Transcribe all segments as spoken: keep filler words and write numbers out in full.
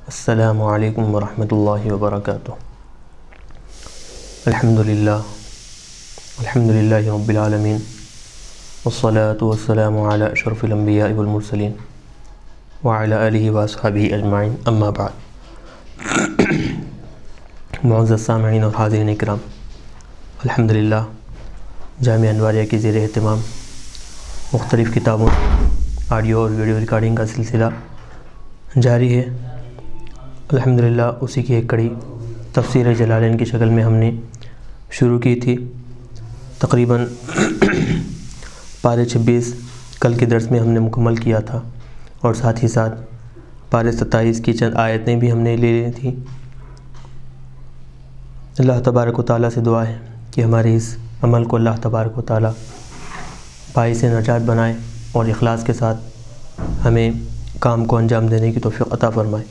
السلام علیکم ورحمۃ اللہ وبرکاتہ۔ الحمدللہ الحمدللہ رب العالمین والصلاة والسلام علی اشرف الانبیاء والمرسلین وعلی آلہ واصحابہ اجمعین، اما بعد۔ معزز سامعین اور حاضرین اکرام، الحمدللہ جامعہ انواریہ کی زیر اہتمام مختلف کتابوں آڈیو اور ویڈیو ریکارڈنگ کا سلسلہ جاری ہے۔ الحمدللہ اسی کی ایک کڑی تفسیر جلالین کی شکل میں ہم نے شروع کی تھی۔ تقریباً پارے چھبیس کل کے درس میں ہم نے مکمل کیا تھا، اور ساتھ ہی ساتھ پارے ستائیس کی چند آیتیں بھی ہم نے لے لی تھیں۔ اللہ تبارک و تعالیٰ سے دعا ہے کہ ہمارے اس عمل کو اللہ تبارک و تعالیٰ باعث نجات بنائے اور اخلاص کے ساتھ ہمیں کام کو انجام دینے کی توفیق عطا فرمائے۔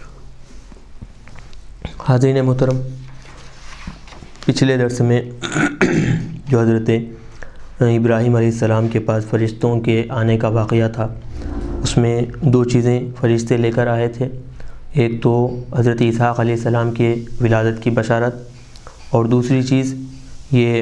حاضرین محترم، پچھلے درس میں جو حضرت ابراہیم علیہ السلام کے پاس فرشتوں کے آنے کا واقعہ تھا، اس میں دو چیزیں فرشتے لے کر آئے تھے۔ ایک تو حضرت اسحاق علیہ السلام کے ولادت کی بشارت، اور دوسری چیز یہ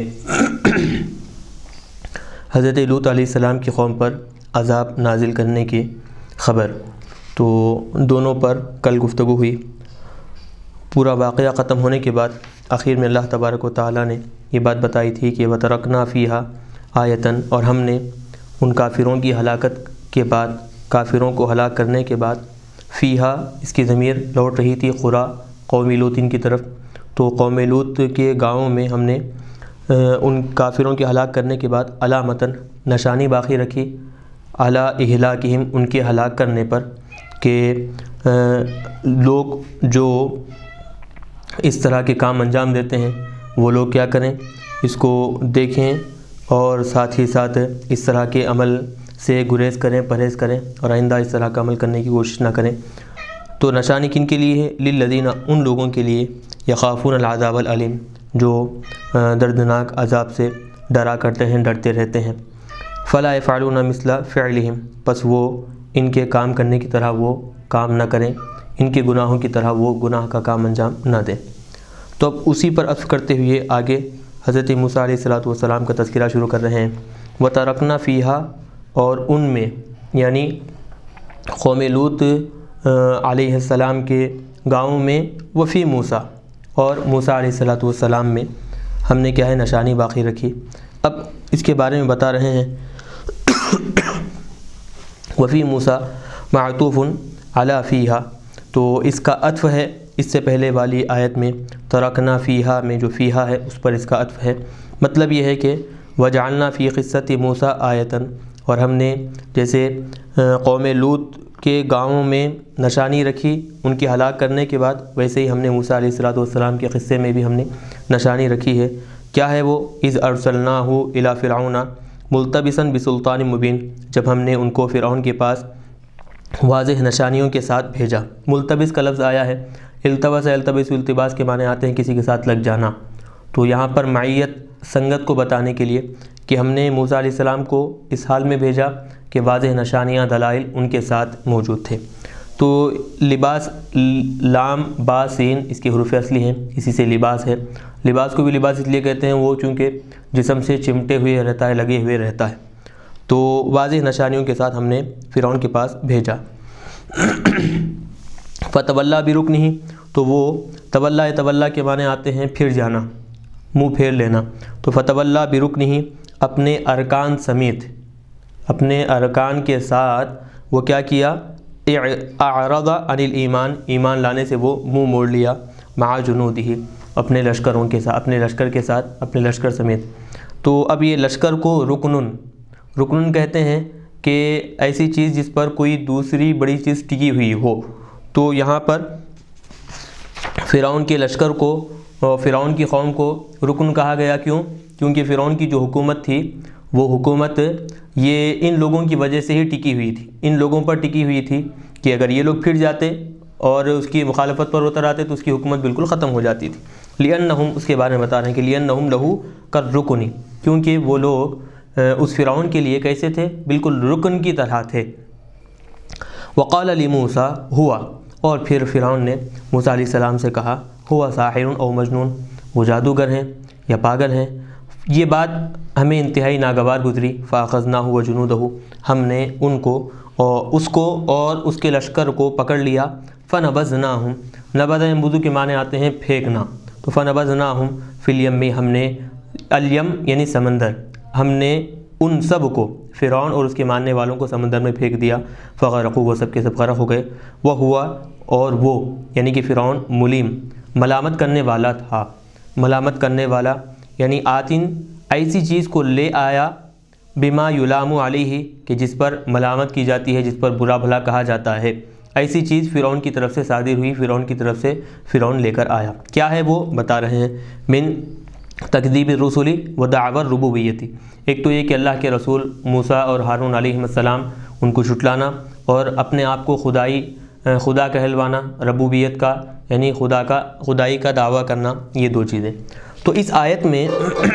حضرت لوط علیہ السلام کی قوم پر عذاب نازل کرنے کی خبر۔ تو دونوں پر کل گفتگو ہوئی۔ پورا واقعہ ختم ہونے کے بعد آخر میں اللہ تبارک و تعالیٰ نے یہ بات بتائی تھی کہ وَتَرَكْنَا فِيهَا آیَةً، اور ہم نے ان کافروں کی ہلاکت کے بعد، کافروں کو ہلاک کرنے کے بعد، فیہا اس کی ضمیر لوٹ رہی تھی قرا قوم لوط کی طرف، تو قوم لوط کے گاؤں میں ہم نے ان کافروں کے ہلاک کرنے کے بعد علامتاً نشانی باقی رکھی، علی اہلاکہم ان کے ہلاک کرنے پر، کہ لوگ جو اس طرح کے کام انجام دیتے ہیں وہ لوگ کیا کریں، اس کو دیکھیں اور ساتھ ہی ساتھ اس طرح کے عمل سے گریز کریں، پرہیز کریں، اور آئندہ اس طرح کا عمل کرنے کی کوشش نہ کریں۔ تو نشانی کن کے لیے ہے؟ للذین، ان لوگوں کے لیے، یخافون العذاب العلیم، جو دردناک عذاب سے ڈرا کرتے ہیں، ڈرتے رہتے ہیں۔ فلا یفعلون مثل فعلہم، پس وہ ان کے کام کرنے کی طرح وہ کام نہ کریں، ان کے گناہوں کی طرح وہ گناہ کا کام انجام نہ دیں۔ تو اب اسی پر عطف کرتے ہوئے آگے حضرت موسیٰ علیہ الصلوۃ والسلام کا تذکرہ شروع کر رہے ہیں۔ وَتَرَكْنَا فِيهَا، اور ان میں یعنی قوم لوط علیہ السلام کے گاؤں میں، وفی موسیٰ، اور موسیٰ علیہ الصلوۃ والسلام میں ہم نے کیا ہے نشانی باقی رکھی۔ اب اس کے بارے میں بتا رہے ہیں وفی موسیٰ معطوف علی فیہا، تو اس کا عطف ہے اس سے پہلے والی آیت میں، ترکنا فیہا میں جو فیہا ہے اس پر اس کا عطف ہے۔ مطلب یہ ہے کہ وجعلنا فی قصۃ موسیٰ آیتاً، اور ہم نے جیسے قوم لوط کے گاؤں میں نشانی رکھی ان کی ہلاک کرنے کے بعد، ویسے ہی ہم نے موسیٰ علیہ الصلوۃ والسلام کے قصے میں بھی ہم نے نشانی رکھی ہے۔ کیا ہے وہ؟ اذ ارسلناہ الی فرعون ملتبسا بسلطان مبین، جب ہم نے ان کو فرعون کے پاس واضح نشانیوں کے ساتھ بھیجا۔ ملتبس کا لفظ آیا ہے، التبس التبس التباس کے معنی آتے ہیں کسی کے ساتھ لگ جانا۔ تو یہاں پر معیت سنگت کو بتانے کے لیے کہ ہم نے موسیٰ علیہ السلام کو اس حال میں بھیجا کہ واضح نشانیاں، دلائل ان کے ساتھ موجود تھے۔ تو لباس، لام با سین اس کے حروف اصلی ہیں، اسی سے لباس ہے۔ لباس کو بھی لباس اس لیے کہتے ہیں وہ چونکہ جسم سے چمٹے ہوئے رہتا ہے، لگے ہوئے رہتا ہے۔ تو واضح نشانیوں کے ساتھ ہم نے فرعون کے پاس بھیجا۔ فتولیٰ برکنہ، تو وہ تولیٰ تولیٰ کے معنی آتے ہیں پھر جانا، منہ پھیر لینا۔ تو فتولیٰ برکنہ، اپنے ارکان سمیت، اپنے ارکان کے ساتھ وہ کیا کیا، اعرض عن الایمان، ایمان لانے سے وہ منہ موڑ لیا، مع جنودہ، اپنے لشکروں کے ساتھ، اپنے لشکر کے ساتھ، اپنے لشکر سمیت۔ تو اب یہ لشکر کو رکنن رکنن کہتے ہیں کہ ایسی چیز جس پر کوئی دوسری بڑی چیز ٹکی ہوئی ہو۔ تو یہاں پر فرعون کے لشکر کو، فرعون کی قوم کو رکن کہا گیا، کیوں؟ کیونکہ فرعون کی جو حکومت تھی وہ حکومت یہ ان لوگوں کی وجہ سے ہی ٹکی ہوئی تھی، ان لوگوں پر ٹکی ہوئی تھی کہ اگر یہ لوگ پھر جاتے اور اس کی مخالفت پر اتر آتے تو اس کی حکومت بالکل ختم ہو جاتی تھی۔ لِأَنَّهُمْ، اس کے بارے میں بتا رہے ہیں کہ لِأَنَّهُمْ لَهُ كَالرُّكُنِ، کیونکہ وہ لوگ اس فرعون کے لیے کیسے تھے؟ بالکل رکن کی طرح تھے۔ وقال لموسیٰ ہوا، اور پھر فرعون نے موسیٰ علیہ السلام سے کہا ہوا ساحر او مجنون، وہ جادوگر ہیں یا پاگل ہیں۔ یہ بات ہمیں انتہائی ناگوار گزری۔ فاخذناہ وجنودہ، ہم نے ان کو اور اس کو اور اس کے لشکر کو پکڑ لیا۔ فنبذناہم، نبذ وضو کے معنی آتے ہیں پھینکنا، تو فنبذناہم فی الیم، ہم نے الیم یعنی سمندر، ہم نے ان سب کو فرعون اور اس کے ماننے والوں کو سمندر میں پھینک دیا۔ فغرقوا، وہ سب کے سب غرق ہو گئے۔ وہ ہوا، اور وہ یعنی کہ فرعون ملیم، ملامت کرنے والا تھا۔ ملامت کرنے والا یعنی آتن، ایسی چیز کو لے آیا، بما یلام علیہ، کہ جس پر ملامت کی جاتی ہے، جس پر برا بھلا کہا جاتا ہے، ایسی چیز فرعون کی طرف سے صادر ہوئی، فرعون کی طرف سے فرعون لے کر آیا۔ کیا ہے وہ بتا رہے ہیں، من تکذیب الرسل و دعوی الربوبیت، ایک تو یہ کہ اللہ کے رسول موسیٰ اور ہارون علیہ السلام ان کو جھٹلانا اور اپنے آپ کو خدائی خدا کہلوانا، ربوبیت کا یعنی خدا کا خدائی کا دعویٰ کرنا، یہ دو چیزیں۔ تو اس آیت میں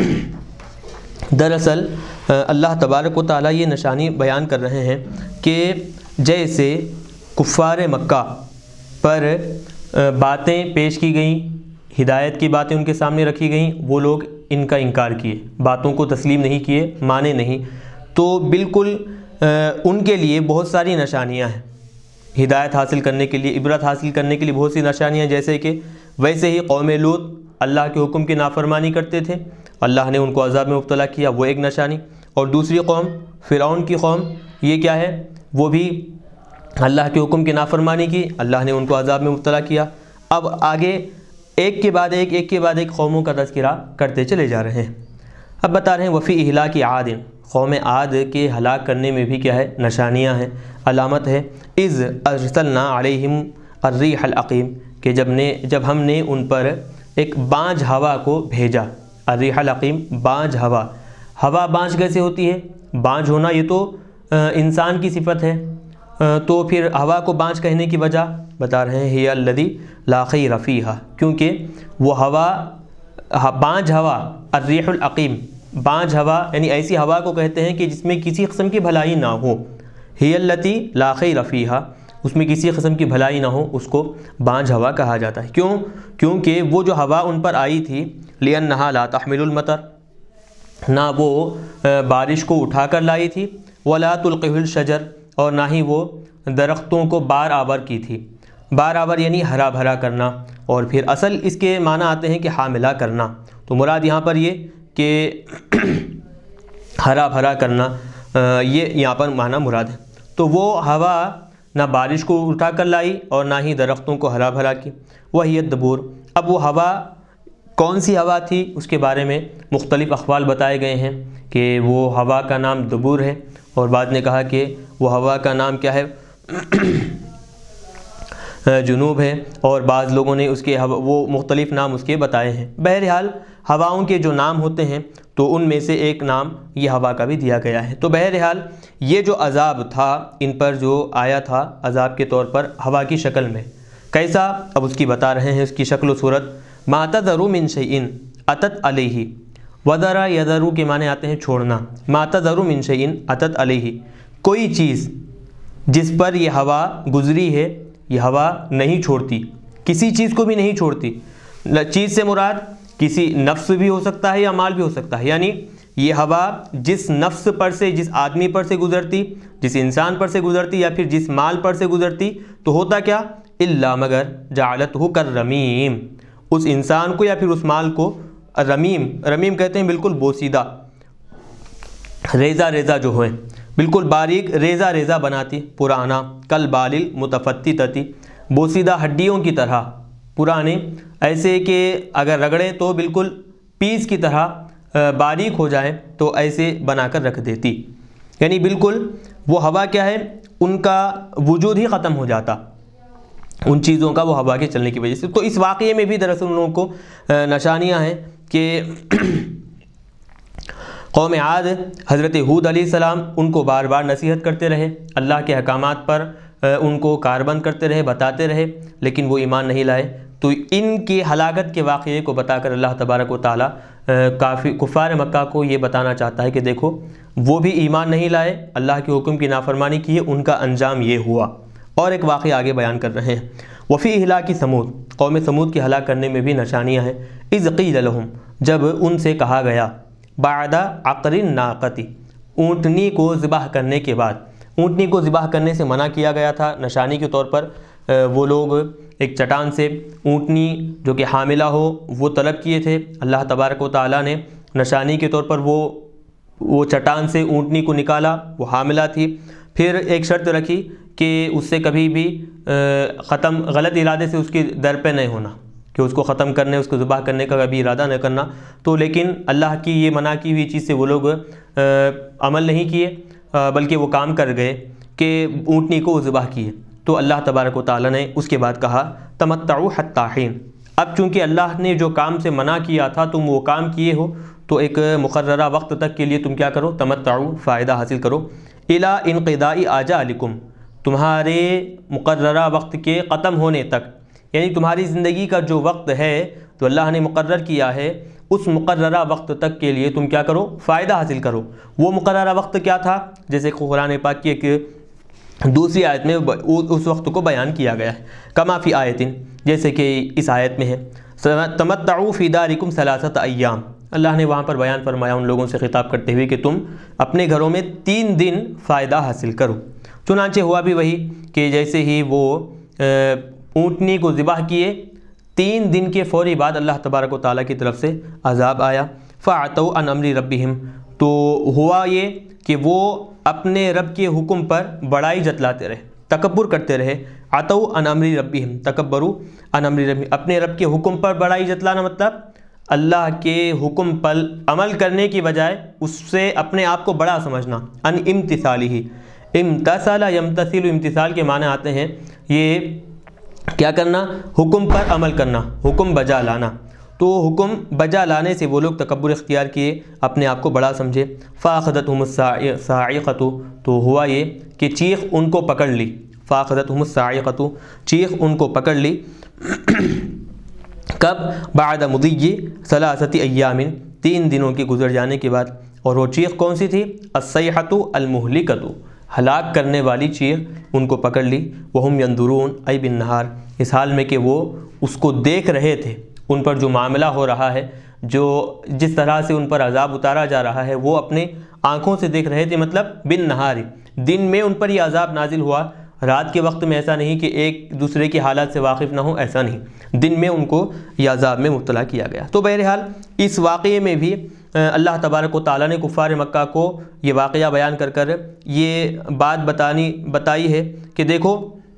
دراصل اللہ تبارک و تعالیٰ یہ نشانی بیان کر رہے ہیں کہ جیسے کفار مکہ پر باتیں پیش کی گئیں، ہدایت کی باتیں ان کے سامنے رکھی گئیں، وہ لوگ ان کا انکار کیے، باتوں کو تسلیم نہیں کیے، مانے نہیں، تو بالکل ان کے لیے بہت ساری نشانیاں ہیں، ہدایت حاصل کرنے کے لیے، عبرت حاصل کرنے کے لیے بہت سی نشانیاں، جیسے کہ ویسے ہی قوم لوط اللہ کے حکم کی نافرمانی کرتے تھے، اللہ نے ان کو عذاب میں مبتلا کیا، وہ ایک نشانی۔ اور دوسری قوم فرعون کی قوم، یہ کیا ہے، وہ بھی اللہ کے حکم کی نافرمانی کی، اللہ نے ان کو عذاب میں مبتلا کیا۔ اب آگے ایک کے بعد ایک ایک کے بعد ایک قوموں کا تذکرہ کرتے چلے جا رہے ہیں۔ اب بتا رہے ہیں وفی اہلاک عاد، قوم عاد کے ہلاک کرنے میں بھی کیا ہے، نشانیاں ہیں، علامت ہے۔ اذ ارسلنا علیہم الریح العقیم، کہ جب نے جب ہم نے ان پر ایک بانجھ ہوا کو بھیجا، الریح العقیم بانجھ ہوا۔ ہوا بانجھ کیسے ہوتی ہے؟ بانجھ ہونا یہ تو انسان کی صفت ہے، تو پھر ہوا کو بانجھ کہنے کی وجہ بتا رہے ہیں ہی الذی لا خیر فیہا، کیونکہ وہ ہوا بانجھ ہوا، الریح العقیم بانجھ ہوا یعنی ایسی ہوا کو کہتے ہیں کہ جس میں کسی قسم کی بھلائی نہ ہو، ہی التی لا خیر فیہا، اس میں کسی قسم کی بھلائی نہ ہو، اس کو بانجھ ہوا کہا جاتا ہے۔ کیوں؟ کیونکہ وہ جو ہوا ان پر آئی تھی، لِأَنَّهَا لَا تَحْمِلُ الْمَطَرَ، نہ وہ بارش کو اٹھا کر لائی تھی، وَلَا تُلْقِهُ الشَّجَرَ، اور نہ ہی وہ درختوں کو بار آور کی تھی۔ بار آور یعنی ہرا بھرا کرنا، اور پھر اصل اس کے معنی آتے ہیں کہ حاملہ کرنا، تو مراد یہاں پر یہ کہ ہرا بھرا کرنا، یہ یہاں پر معنی مراد ہے۔ تو وہ ہوا نہ بارش کو اٹھا کر لائی اور نہ ہی درختوں کو ہرا بھرا کی، وہی الدبور۔ اب وہ ہوا کون سی ہوا تھی اس کے بارے میں مختلف اقوال بتائے گئے ہیں کہ وہ ہوا کا نام دبور ہے، اور بعد نے کہا کہ وہ ہوا کا نام کیا ہے، جنوب ہے، اور بعض لوگوں نے اس کے وہ مختلف نام اس کے بتائے ہیں۔ بہرحال ہواؤں کے جو نام ہوتے ہیں تو ان میں سے ایک نام یہ ہوا کا بھی دیا گیا ہے۔ تو بہرحال یہ جو عذاب تھا ان پر جو آیا تھا عذاب کے طور پر ہوا کی شکل میں، کیسا، اب اس کی بتا رہے ہیں اس کی شکل و صورت۔ ما تذر من شیء اتت علیہ، وذر یذر کے معنی آتے ہیں چھوڑنا، ما تذر من شیء اتت علیہ، کوئی چیز جس پر یہ ہوا گزری ہے، یہ ہوا نہیں چھوڑتی، کسی چیز کو بھی نہیں چھوڑتی۔ چیز سے مراد کسی نفس بھی ہو سکتا ہے یا مال بھی ہو سکتا ہے، یعنی یہ ہوا جس نفس پر سے، جس آدمی پر سے گزرتی، جس انسان پر سے گزرتی یا پھر جس مال پر سے گزرتی تو ہوتا کیا، الا مگر جعلتہ کالرمیم، اس انسان کو یا پھر اس مال کو رمیم، رمیم کہتے ہیں بالکل بوسیدہ، ریزہ ریزہ جو ہوئے، بالکل باریک ریزہ ریزہ بناتی، پرانا، کل بالل متفتتتی، بوسیدہ ہڈیوں کی طرح پرانے، ایسے کہ اگر رگڑے تو بالکل پیس کی طرح باریک ہو جائے تو ایسے بنا کر رکھ دیتی، یعنی بالکل وہ ہوا کیا ہے، ان کا وجود ہی ختم ہو جاتا ان چیزوں کا، وہ ہوا کے چلنے کی وجہ سے۔ تو اس واقعے میں بھی دراصل ان لوگوں کو نشانیاں ہیں کہ قوم عاد حضرت ہود علیہ السلام ان کو بار بار نصیحت کرتے رہے، اللہ کے احکامات پر ان کو کاربند کرتے رہے، بتاتے رہے، لیکن وہ ایمان نہیں لائے۔ تو ان کی ہلاکت کے واقعے کو بتا کر اللہ تبارک و تعالیٰ کافی کفار مکہ کو یہ بتانا چاہتا ہے کہ دیکھو وہ بھی ایمان نہیں لائے، اللہ کے حکم کی نافرمانی کی ہے، ان کا انجام یہ ہوا، اور ایک واقعہ آگے بیان کر رہے ہیں۔ وفی اہلاک سمود، قوم سمود کی ہلاک کرنے میں بھی نشانیاں ہیں۔ اذ قیل لہم، جب ان سے کہا گیا، بعد عقر الناقۃ، اونٹنی کو ذبح کرنے کے بعد، اونٹنی کو ذبح کرنے سے منع کیا گیا تھا نشانی کے طور پر۔ وہ لوگ ایک چٹان سے اونٹنی جو کہ حاملہ ہو وہ طلب کیے تھے، اللہ تبارک و تعالیٰ نے نشانی کے طور پر وہ وہ چٹان سے اونٹنی کو نکالا، وہ حاملہ تھی۔ پھر ایک شرط رکھی کہ اس سے کبھی بھی ختم غلط ارادے سے اس کی در پہ نہیں ہونا، کہ اس کو ختم کرنے، اس کو ذبح کرنے کا کبھی ارادہ نہ کرنا۔ تو لیکن اللہ کی یہ منع کی ہوئی چیز سے وہ لوگ عمل نہیں کیے، بلکہ وہ کام کر گئے کہ اونٹنی کو ذبح کیے۔ تو اللہ تبارک و تعالیٰ نے اس کے بعد کہا تمتعوا حتی حین، اب چونکہ اللہ نے جو کام سے منع کیا تھا تم وہ کام کیے ہو تو ایک مقررہ وقت تک کے لیے تم کیا کرو، تمتعوا، فائدہ حاصل کرو، الی انقضاء آجالکم، تمہارے مقررہ وقت کے ختم ہونے تک، یعنی تمہاری زندگی کا جو وقت ہے تو اللہ نے مقرر کیا ہے، اس مقررہ وقت تک کے لیے تم کیا کرو، فائدہ حاصل کرو۔ وہ مقررہ وقت کیا تھا؟ جیسے قرآن پاک کی ایک دوسری آیت میں اس وقت کو بیان کیا گیا ہے، کما فی آیتن، جیسے کہ اس آیت میں ہے تمتعوا فی دارکم ثلاثۃ ایام، اللہ نے وہاں پر بیان فرمایا ان لوگوں سے خطاب کرتے ہوئے کہ تم اپنے گھروں میں تین دن فائدہ حاصل کرو۔ چنانچہ ہوا بھی وہی کہ جیسے ہی وہ اونٹنی کو ذبح کیے، تین دن کے فوری بعد اللہ تبارک و تعالیٰ کی طرف سے عذاب آیا۔ فعتوا عن امر ربہم، تو ہوا یہ کہ وہ اپنے رب کے حکم پر بڑائی جتلاتے رہے، تکبر کرتے رہے۔ عتوا عن امر ربہم، تکبروا عن امر ربہم، اپنے رب کے حکم پر بڑائی جتلانا مطلب اللہ کے حکم پر عمل کرنے کی بجائے اس سے اپنے آپ کو بڑا سمجھنا۔ ان امتثالہ، امتثل یمتثل، امتثال کے معنی آتے ہیں یہ کیا کرنا، حکم پر عمل کرنا، حکم بجا لانا۔ تو حکم بجا لانے سے وہ لوگ تکبر اختیار کیے، اپنے آپ کو بڑا سمجھے۔ فاخذتہم الصاعقۃ، تو ہوا یہ کہ چیخ ان کو پکڑ لی، فاخذتہم الصاعقۃ، چیخ ان کو پکڑ لی۔ کب؟ بعد مضی ثلاثۃ ایام، تین دنوں کے گزر جانے کے بعد۔ اور وہ چیخ کون سی تھی؟ الصیحۃ المہلکۃ، ہلاک کرنے والی چیخ ان کو پکڑ لی۔ وہم ینظرون ای بالنہار، اس حال میں کہ وہ اس کو دیکھ رہے تھے، ان پر جو معاملہ ہو رہا ہے، جو جس طرح سے ان پر عذاب اتارا جا رہا ہے وہ اپنے آنکھوں سے دیکھ رہے تھے، مطلب بالنہار، دن میں ان پر یہ عذاب نازل ہوا، رات کے وقت میں ایسا نہیں کہ ایک دوسرے کی حالات سے واقف نہ ہو، ایسا نہیں، دن میں ان کو یہ عذاب میں مبتلا کیا گیا۔ تو بہرحال اس واقعے میں بھی اللہ تبارک و تعالیٰ نے کفار مکہ کو یہ واقعہ بیان کر کر یہ بات بتانی بتائی ہے کہ دیکھو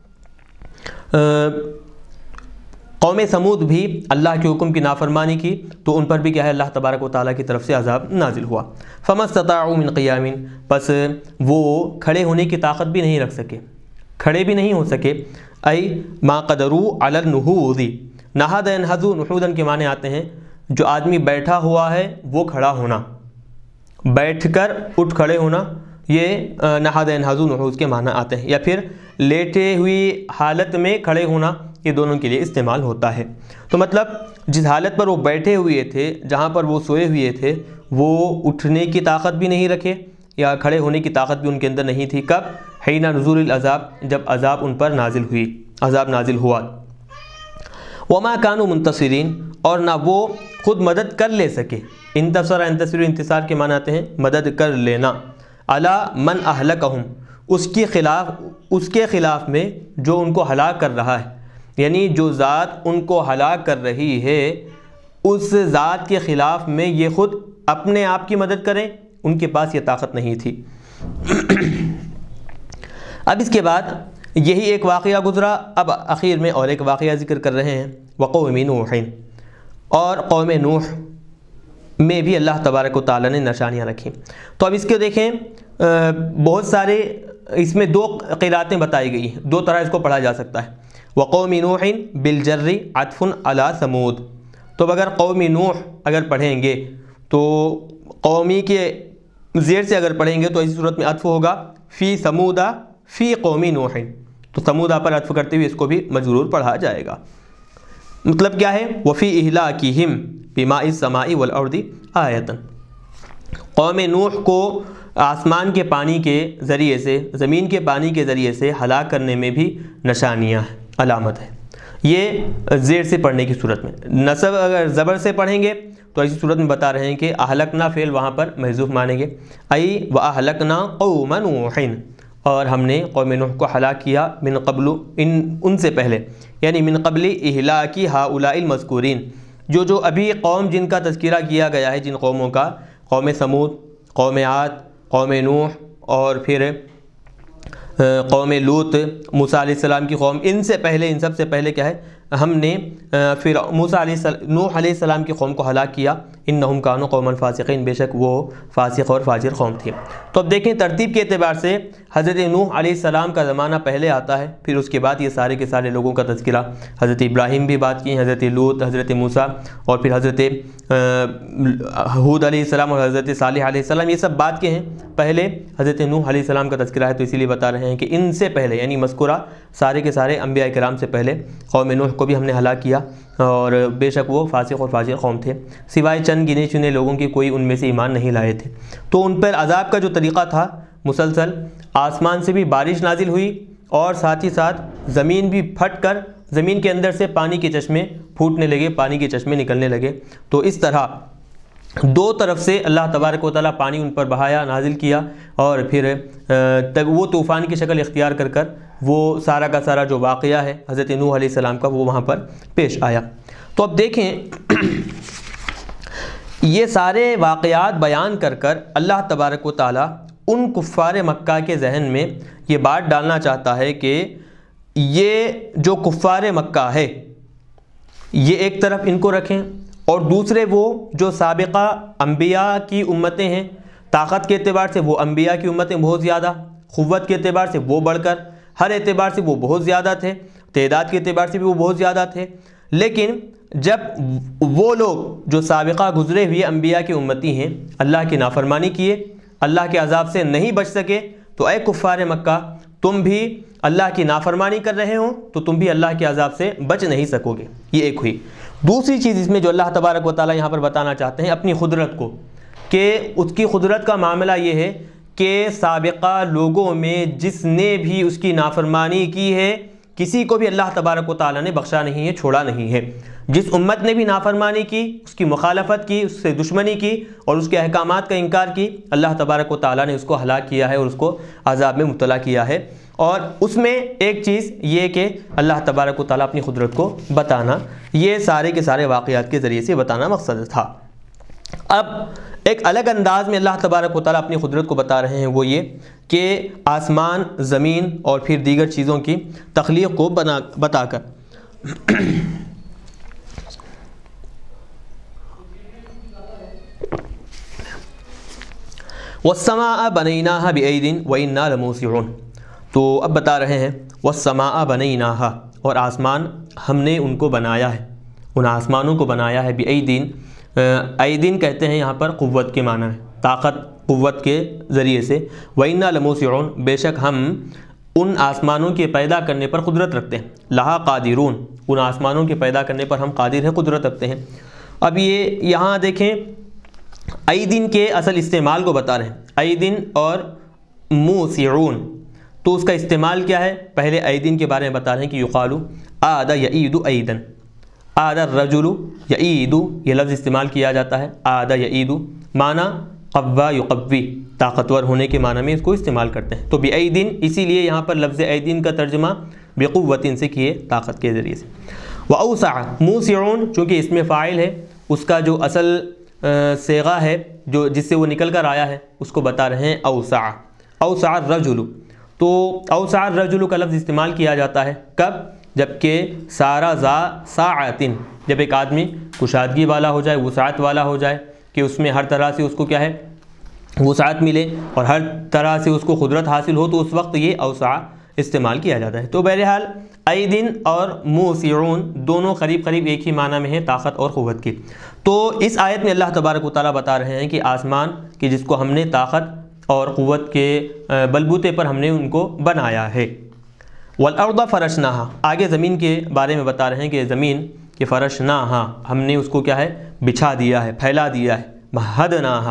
قوم سمود بھی اللہ کے حکم کی نافرمانی کی تو ان پر بھی کیا ہے، اللہ تبارک و تعالیٰ کی طرف سے عذاب نازل ہوا۔ فما استطاعوا من قیام، پس وہ کھڑے ہونے کی طاقت بھی نہیں رکھ سکے، کھڑے بھی نہیں ہو سکے۔ ای ما قدروا علی النہوض، نہد ینہض، نحودا کے معنی آتے ہیں جو آدمی بیٹھا ہوا ہے وہ کھڑا ہونا، بیٹھ کر اٹھ کھڑے ہونا، یہ نہد ینہض نحوض کے معنی آتے ہیں، یا پھر لیٹے ہوئی حالت میں کھڑے ہونا، یہ دونوں کے لیے استعمال ہوتا ہے۔ تو مطلب جس حالت پر وہ بیٹھے ہوئے تھے، جہاں پر وہ سوئے ہوئے تھے، وہ اٹھنے کی طاقت بھی نہیں رکھے یا کھڑے ہونے کی طاقت بھی ان کے اندر نہیں تھی۔ کب؟ حین نزول العذاب، جب عذاب ان پر نازل ہوئی، عذاب نازل ہوا۔ وما كانوا منتصرین، اور نہ وہ خود مدد کر لے سکے۔ انتصر، انتصر انتصار کے معنی آتے ہیں مدد کر لینا۔ علی من اہلکہم، اس کے خلاف، اس کے خلاف میں جو ان کو ہلاک کر رہا ہے، یعنی جو ذات ان کو ہلاک کر رہی ہے اس ذات کے خلاف میں یہ خود اپنے آپ کی مدد کریں، ان کے پاس یہ طاقت نہیں تھی۔ اب اس کے بعد یہی ایک واقعہ گزرا، اب اخیر میں اور ایک واقعہ ذکر کر رہے ہیں، وقوم نوح، اور قوم نوح میں بھی اللہ تبارک و تعالیٰ نے نشانیاں رکھی۔ تو اب اس کے دیکھیں بہت سارے اس میں دو قراتیں بتائی گئی ہیں، دو طرح اس کو پڑھا جا سکتا ہے۔ وقوم نوح بالجر عطف علی ثمود، تو اگر قوم نوح اگر پڑھیں گے تو قومی کے زیر سے اگر پڑھیں گے تو اسی صورت میں عطف ہوگا فی ثمودہ فی قوم نوح، تو ثمودہ پر عطف کرتے ہوئے اس کو بھی مجرور پڑھا جائے گا۔ مطلب کیا ہے؟ وفی اہلاکہم بماء السماء والارض آیۃ، قوم نوح کو آسمان کے پانی کے ذریعے سے، زمین کے پانی کے ذریعے سے ہلاک کرنے میں بھی نشانیاں ہیں، علامت ہے۔ یہ زیر سے پڑھنے کی صورت میں، نصب اگر زبر سے پڑھیں گے تو ایسی صورت میں بتا رہے ہیں کہ اہلکنا فعل وہاں پر محذوف مانیں گے، ای واہلکنا قوم نوح، اور ہم نے قوم نوح کو ہلاک کیا، من قبل ان ان سے پہلے، یعنی من قبل اہلاکی ہؤلاء المذکورین، جو جو ابھی قوم جن کا تذکرہ کیا گیا ہے، جن قوموں کا، قوم سمود، قوم عاد، قوم نوح، اور پھر قوم لوط، موسیٰ علیہ السلام کی قوم، ان سے پہلے، ان سب سے پہلے کیا ہے، ہم نے پھر موسیٰ علیہ السلام نوح علیہ السلام کی قوم کو ہلاک کیا، انہم کانوا قوما فاسقین، بے شک وہ فاسق اور فاجر قوم تھی۔ تو اب دیکھیں ترتیب کے اعتبار سے حضرت نوح علیہ السلام کا زمانہ پہلے آتا ہے، پھر اس کے بعد یہ سارے کے سارے لوگوں کا تذکرہ، حضرت ابراہیم بھی بات کی، حضرت لوط، حضرت موسیٰ، اور پھر حضرت ہود علیہ السلام اور حضرت صالح علیہ السلام، یہ سب بات کے ہیں، پہلے حضرت نوح علیہ السلام کا تذکرہ ہے، تو اسی لیے بتا رہے ہیں کہ ان سے پہلے، یعنی مذکورہ سارے کے سارے انبیاء کرام سے پہلے قوم نوح کو بھی ہم نے ہلاک کیا، اور بے شک وہ فاسق اور فاجر قوم تھے، سوائے چند گنے چنے لوگوں کے کوئی ان میں سے ایمان نہیں لائے تھے۔ تو ان پر عذاب کا جو طریقہ تھا، مسلسل آسمان سے بھی بارش نازل ہوئی، اور ساتھ ہی ساتھ زمین بھی پھٹ کر زمین کے اندر سے پانی کے چشمے پھوٹنے لگے، پانی کے چشمے نکلنے لگے۔ تو اس طرح دو طرف سے اللہ تبارک و تعالیٰ پانی ان پر بہایا، نازل کیا، اور پھر وہ طوفان کی شکل اختیار کر کر وہ سارا کا سارا جو واقعہ ہے حضرت نوح علیہ السلام کا، وہ وہاں پر پیش آیا۔ تو اب دیکھیں یہ سارے واقعات بیان کر کر اللہ تبارک و تعالیٰ ان کفار مکہ کے ذہن میں یہ بات ڈالنا چاہتا ہے کہ یہ جو کفار مکہ ہے، یہ ایک طرف ان کو رکھیں، اور دوسرے وہ جو سابقہ انبیاء کی امتیں ہیں، طاقت کے اعتبار سے وہ انبیاء کی امتیں بہت زیادہ، قوت کے اعتبار سے وہ بڑھ کر، ہر اعتبار سے وہ بہت زیادہ تھے، تعداد کے اعتبار سے بھی وہ بہت زیادہ تھے، لیکن جب وہ لوگ جو سابقہ گزرے ہوئے انبیاء کی امتی ہیں اللہ کی نافرمانی کیے، اللہ کے عذاب سے نہیں بچ سکے، تو اے کفار مکہ، تم بھی اللہ کی نافرمانی کر رہے ہو تو تم بھی اللہ کے عذاب سے بچ نہیں سکو گے۔ یہ ایک ہوئی۔ دوسری چیز اس میں جو اللہ تبارک و تعالیٰ یہاں پر بتانا چاہتے ہیں اپنی قدرت کو، کہ اس کی قدرت کا معاملہ یہ ہے کہ سابقہ لوگوں میں جس نے بھی اس کی نافرمانی کی ہے، کسی کو بھی اللہ تبارک و تعالیٰ نے بخشا نہیں ہے، چھوڑا نہیں ہے۔ جس امت نے بھی نافرمانی کی، اس کی مخالفت کی، اس سے دشمنی کی اور اس کے احکامات کا انکار کی، اللہ تبارک و تعالیٰ نے اس کو ہلاک کیا ہے اور اس کو عذاب میں مبتلا کیا ہے۔ اور اس میں ایک چیز یہ کہ اللہ تبارک و تعالیٰ اپنی قدرت کو بتانا، یہ سارے کے سارے واقعات کے ذریعے سے بتانا مقصد تھا۔ اب ایک الگ انداز میں اللہ تبارک و تعالیٰ اپنی قدرت کو بتا رہے ہیں، وہ یہ کہ آسمان، زمین اور پھر دیگر چیزوں کی تخلیق کو بنا بتا کر وَالسَّمَاءَ بَنَيْنَاهَا بِأَيْدٍ وَإِنَّا لَمُوسِعُونَ۔ تو اب بتا رہے ہیں وَالسَّمَاءَ بَنَيْنَاهَا، اور آسمان ہم نے ان کو بنایا ہے، ان آسمانوں کو بنایا ہے، بِأَيْدٍ، ایدین کہتے ہیں یہاں پر قوت کے معنی ہے، طاقت، قوت کے ذریعے سے، وَإِنَّا لَمُوسِعُونَ، بے شک ہم ان آسمانوں کے پیدا کرنے پر قدرت رکھتے ہیں، لَهَا قَادِرُونَ، ان آسمانوں کے پیدا کرنے پر ہم قادر ہیں، قدرت رکھتے ہیں۔ اب یہ یہاں دیکھیں ایدن کے اصل استعمال کو بتا رہے ہیں، ایدن اور موسعون، تو اس کا استعمال کیا ہے؟ پہلے ایدن کے بارے میں بتا رہے ہیں کہ یقالو آد یعید ایدن، آد الرجل یعید، یہ لفظ استعمال کیا جاتا ہے، آد یعید، معنی قوا یقوی، طاقتور ہونے کے معنی میں اس کو استعمال کرتے ہیں۔ تو بِأَيْدٍ، اسی لیے یہاں پر لفظ ایدن کا ترجمہ بقوتن سے کیے، طاقت کے ذریعے سے۔ وَأَوْسَعَ، موسعون چونکہ اس میں فاعل ہے، اس کا جو اصل صیغہ ہے جو جس سے وہ نکل کر آیا ہے اس کو بتا رہے ہیں اوسع، اوسع الرجل۔ تو اوسع الرجل کا لفظ استعمال کیا جاتا ہے کب؟ جبکہ سارا ذا ساعتن، جب ایک آدمی کشادگی والا ہو جائے، وسعت والا ہو جائے، کہ اس میں ہر طرح سے اس کو کیا ہے، وسعت ملے اور ہر طرح سے اس کو قدرت حاصل ہو، تو اس وقت یہ اوسع استعمال کیا جاتا ہے۔ تو بہرحال ایدن اور موسعون دونوں قریب قریب ایک ہی معنی میں ہیں، طاقت اور قوت کی۔ تو اس آیت میں اللہ تبارک و تعالیٰ بتا رہے ہیں کہ آسمان کہ جس کو ہم نے طاقت اور قوت کے بلبوتے پر ہم نے ان کو بنایا ہے۔ والارض فرشناها، آگے زمین کے بارے میں بتا رہے ہیں کہ زمین کہ فرشناها، ہم نے اس کو کیا ہے، بچھا دیا ہے، پھیلا دیا ہے۔ مہدناها،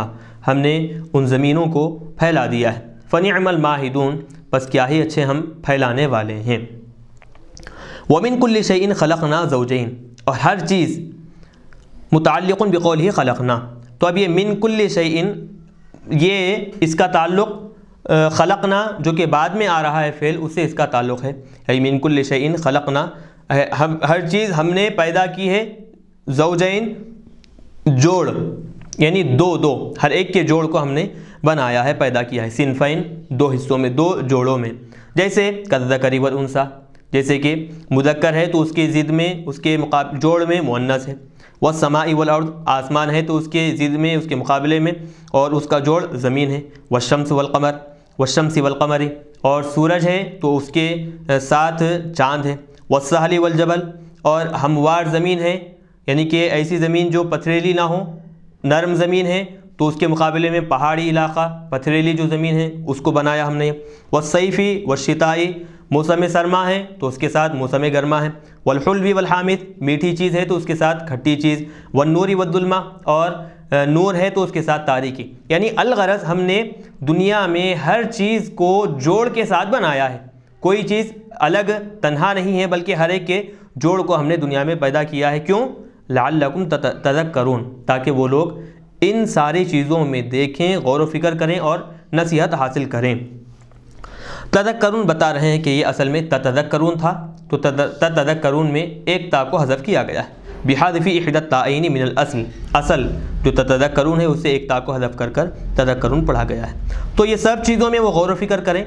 ہم نے ان زمینوں کو پھیلا دیا ہے۔ فنعم الماہدون، بس کیا ہی اچھے ہم پھیلانے والے ہیں۔ ومن کل شیء خلقنا زوجین، اور ہر چیز متعلق بقولہ خلقنا، تو اب یہ من کل شیء یہ اس کا تعلق خلقنا جو کہ بعد میں آ رہا ہے فعل، اس سے اس کا تعلق ہے۔ ای من کل شیء خلقنا، ہم ہر چیز ہم نے پیدا کی ہے، زوجین جوڑ یعنی دو دو، ہر ایک کے جوڑ کو ہم نے بنایا ہے، پیدا کیا ہے، صنفین دو حصوں میں، دو جوڑوں میں، جیسے کالذکر والانثی، جیسے کہ مذکر ہے تو اس کے ضد میں اس کے مقابل جوڑ میں مؤنث ہے، والسماء والارض، آسمان ہے تو اس کے ضد میں اس کے مقابلے میں اور اس کا جوڑ زمین ہے، والشمس والقمر، والشمس والقمر، اور سورج ہے تو اس کے ساتھ چاند ہے، والسہل والجبل، اور ہموار زمین ہے یعنی کہ ایسی زمین جو پتھریلی نہ ہو، نرم زمین ہے تو اس کے مقابلے میں پہاڑی علاقہ پتھریلی جو زمین ہے اس کو بنایا ہم نے، والصیفی والشتائی، موسم سرما ہے تو اس کے ساتھ موسم گرما ہے، والحلوی والحامد، میٹھی چیز ہے تو اس کے ساتھ کھٹی چیز، والنور والظلمہ، اور نور ہے تو اس کے ساتھ تاریکی، یعنی الغرض ہم نے دنیا میں ہر چیز کو جوڑ کے ساتھ بنایا ہے، کوئی چیز الگ تنہا نہیں ہے بلکہ ہر ایک کے جوڑ کو ہم نے دنیا میں پیدا کیا ہے۔ کیوں؟ لعلکم تذکرون، تاکہ وہ لوگ ان ساری چیزوں میں دیکھیں، غور و فکر کریں اور نصیحت حاصل کریں۔ تذکرون بتا رہے ہیں کہ یہ اصل میں تتذکرون تھا، تو تتذکرون میں ایک تا کو حذف کیا گیا ہے، بحذف احدی التاءین من الاصل، اصل جو تتذکرون ہے اس سے ایک تا کو حذف کر کر تذکرون پڑھا گیا ہے۔ تو یہ سب چیزوں میں وہ غور و فکر کریں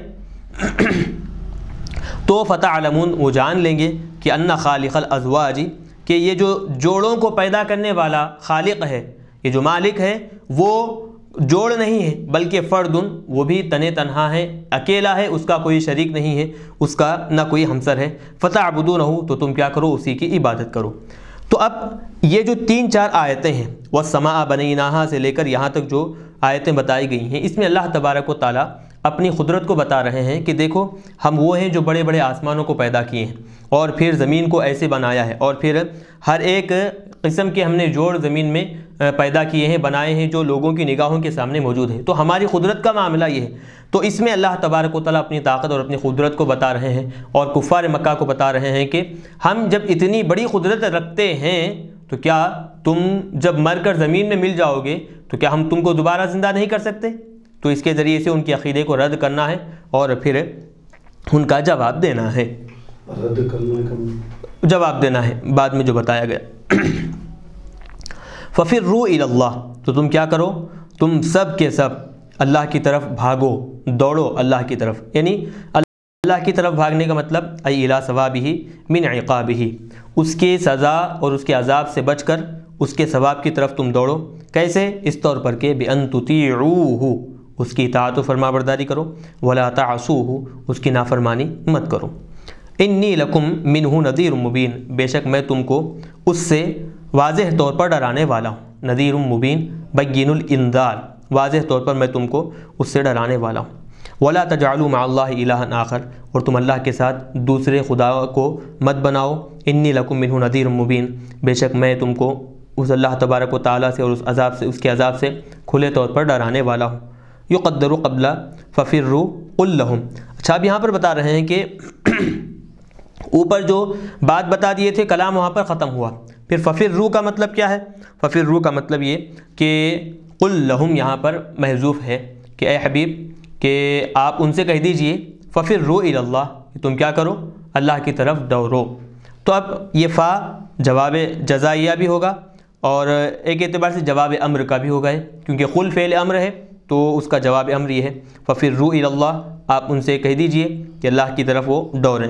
تو فتعلمون، وہ جان لیں گے کہ ان خالق الازواج، کہ یہ جو جوڑوں کو پیدا کرنے والا خالق ہے، یہ جو مالک ہے، وہ جوڑ نہیں ہے بلکہ فردن، وہ بھی تنے تنہا ہے، اکیلا ہے، اس کا کوئی شریک نہیں ہے، اس کا نہ کوئی ہمسر ہے۔ فتعبدونہ، تو تم کیا کرو؟ اسی کی عبادت کرو۔ تو اب یہ جو تین چار آیتیں ہیں، والسماء بنیناہا سے لے کر یہاں تک جو آیتیں بتائی گئی ہیں، اس میں اللہ تبارک و تعالیٰ اپنی قدرت کو بتا رہے ہیں کہ دیکھو ہم وہ ہیں جو بڑے بڑے آسمانوں کو پیدا کیے ہیں اور پھر زمین کو ایسے بنایا ہے، اور پھر ہر ایک قسم کے ہم نے جوڑ زمین میں پیدا کیے ہیں، بنائے ہیں، جو لوگوں کی نگاہوں کے سامنے موجود ہیں۔ تو ہماری قدرت کا معاملہ یہ ہے، تو اس میں اللہ تبارک و تعالیٰ اپنی طاقت اور اپنی قدرت کو بتا رہے ہیں اور کفار مکہ کو بتا رہے ہیں کہ ہم جب اتنی بڑی قدرت رکھتے ہیں تو کیا تم جب مر کر زمین میں مل جاؤ گے تو کیا ہم تم کو دوبارہ زندہ نہیں کر سکتے؟ تو اس کے ذریعے سے ان کے عقیدے کو رد کرنا ہے اور پھر ان کا جواب دینا ہے، رد کرنا کا جواب دینا ہے بعد میں جو بتایا گیا۔ ففروا الی اللہ، تو تم کیا کرو؟ تم سب کے سب اللہ کی طرف بھاگو، دوڑو اللہ کی طرف، یعنی اللہ کی طرف بھاگنے کا مطلب ای الی ثوابہ من عقابہ، اس کے سزا اور اس کے عذاب سے بچ کر اس کے ثواب کی طرف تم دوڑو۔ کیسے؟ اس طور پر کہ بأن تطیعوہ، اس کی اطاعت و فرما برداری کرو، ولا تعصوہ، اس کی نافرمانی مت کرو۔ انی لکم منہ نذیر مبین، بے شک میں تم کو اس سے واضح طور پر ڈرانے والا ہوں، نذیر مبین بین الانذار، واضح طور پر میں تم کو اس سے ڈرانے والا ہوں۔ ولا تجعلوا مع اللہ الہا آخر، اور تم اللہ کے ساتھ دوسرے خدا کو مت بناؤ۔ انی لکم منہ نذیر مبین، بے شک میں تم کو اس اللہ تبارک و تعالیٰ سے اور اس عذاب سے، اس کے عذاب سے کھلے طور پر ڈرانے والا ہوں۔ یقدر قبل ففروا قل لهم، اچھا اب یہاں پر بتا رہے ہیں کہ اوپر جو بات بتا دیے تھے کلام وہاں پر ختم ہوا، پھر ففروا کا مطلب کیا ہے؟ ففروا کا مطلب یہ کہ قل لهم یہاں پر محذوف ہے کہ اے حبیب کہ آپ ان سے کہہ دیجئے ففروا الی اللہ، تم کیا کرو؟ اللہ کی طرف دوڑو۔ تو اب یہ فا جواب جزائیہ بھی ہوگا اور ایک اعتبار سے جواب امر کا بھی ہوگا ہے، کیونکہ قل فعل امر ہے تو اس کا جواب امر یہ ہے ففروا الی اللہ، آپ ان سے کہہ دیجئے کہ اللہ کی طرف وہ دوڑیں۔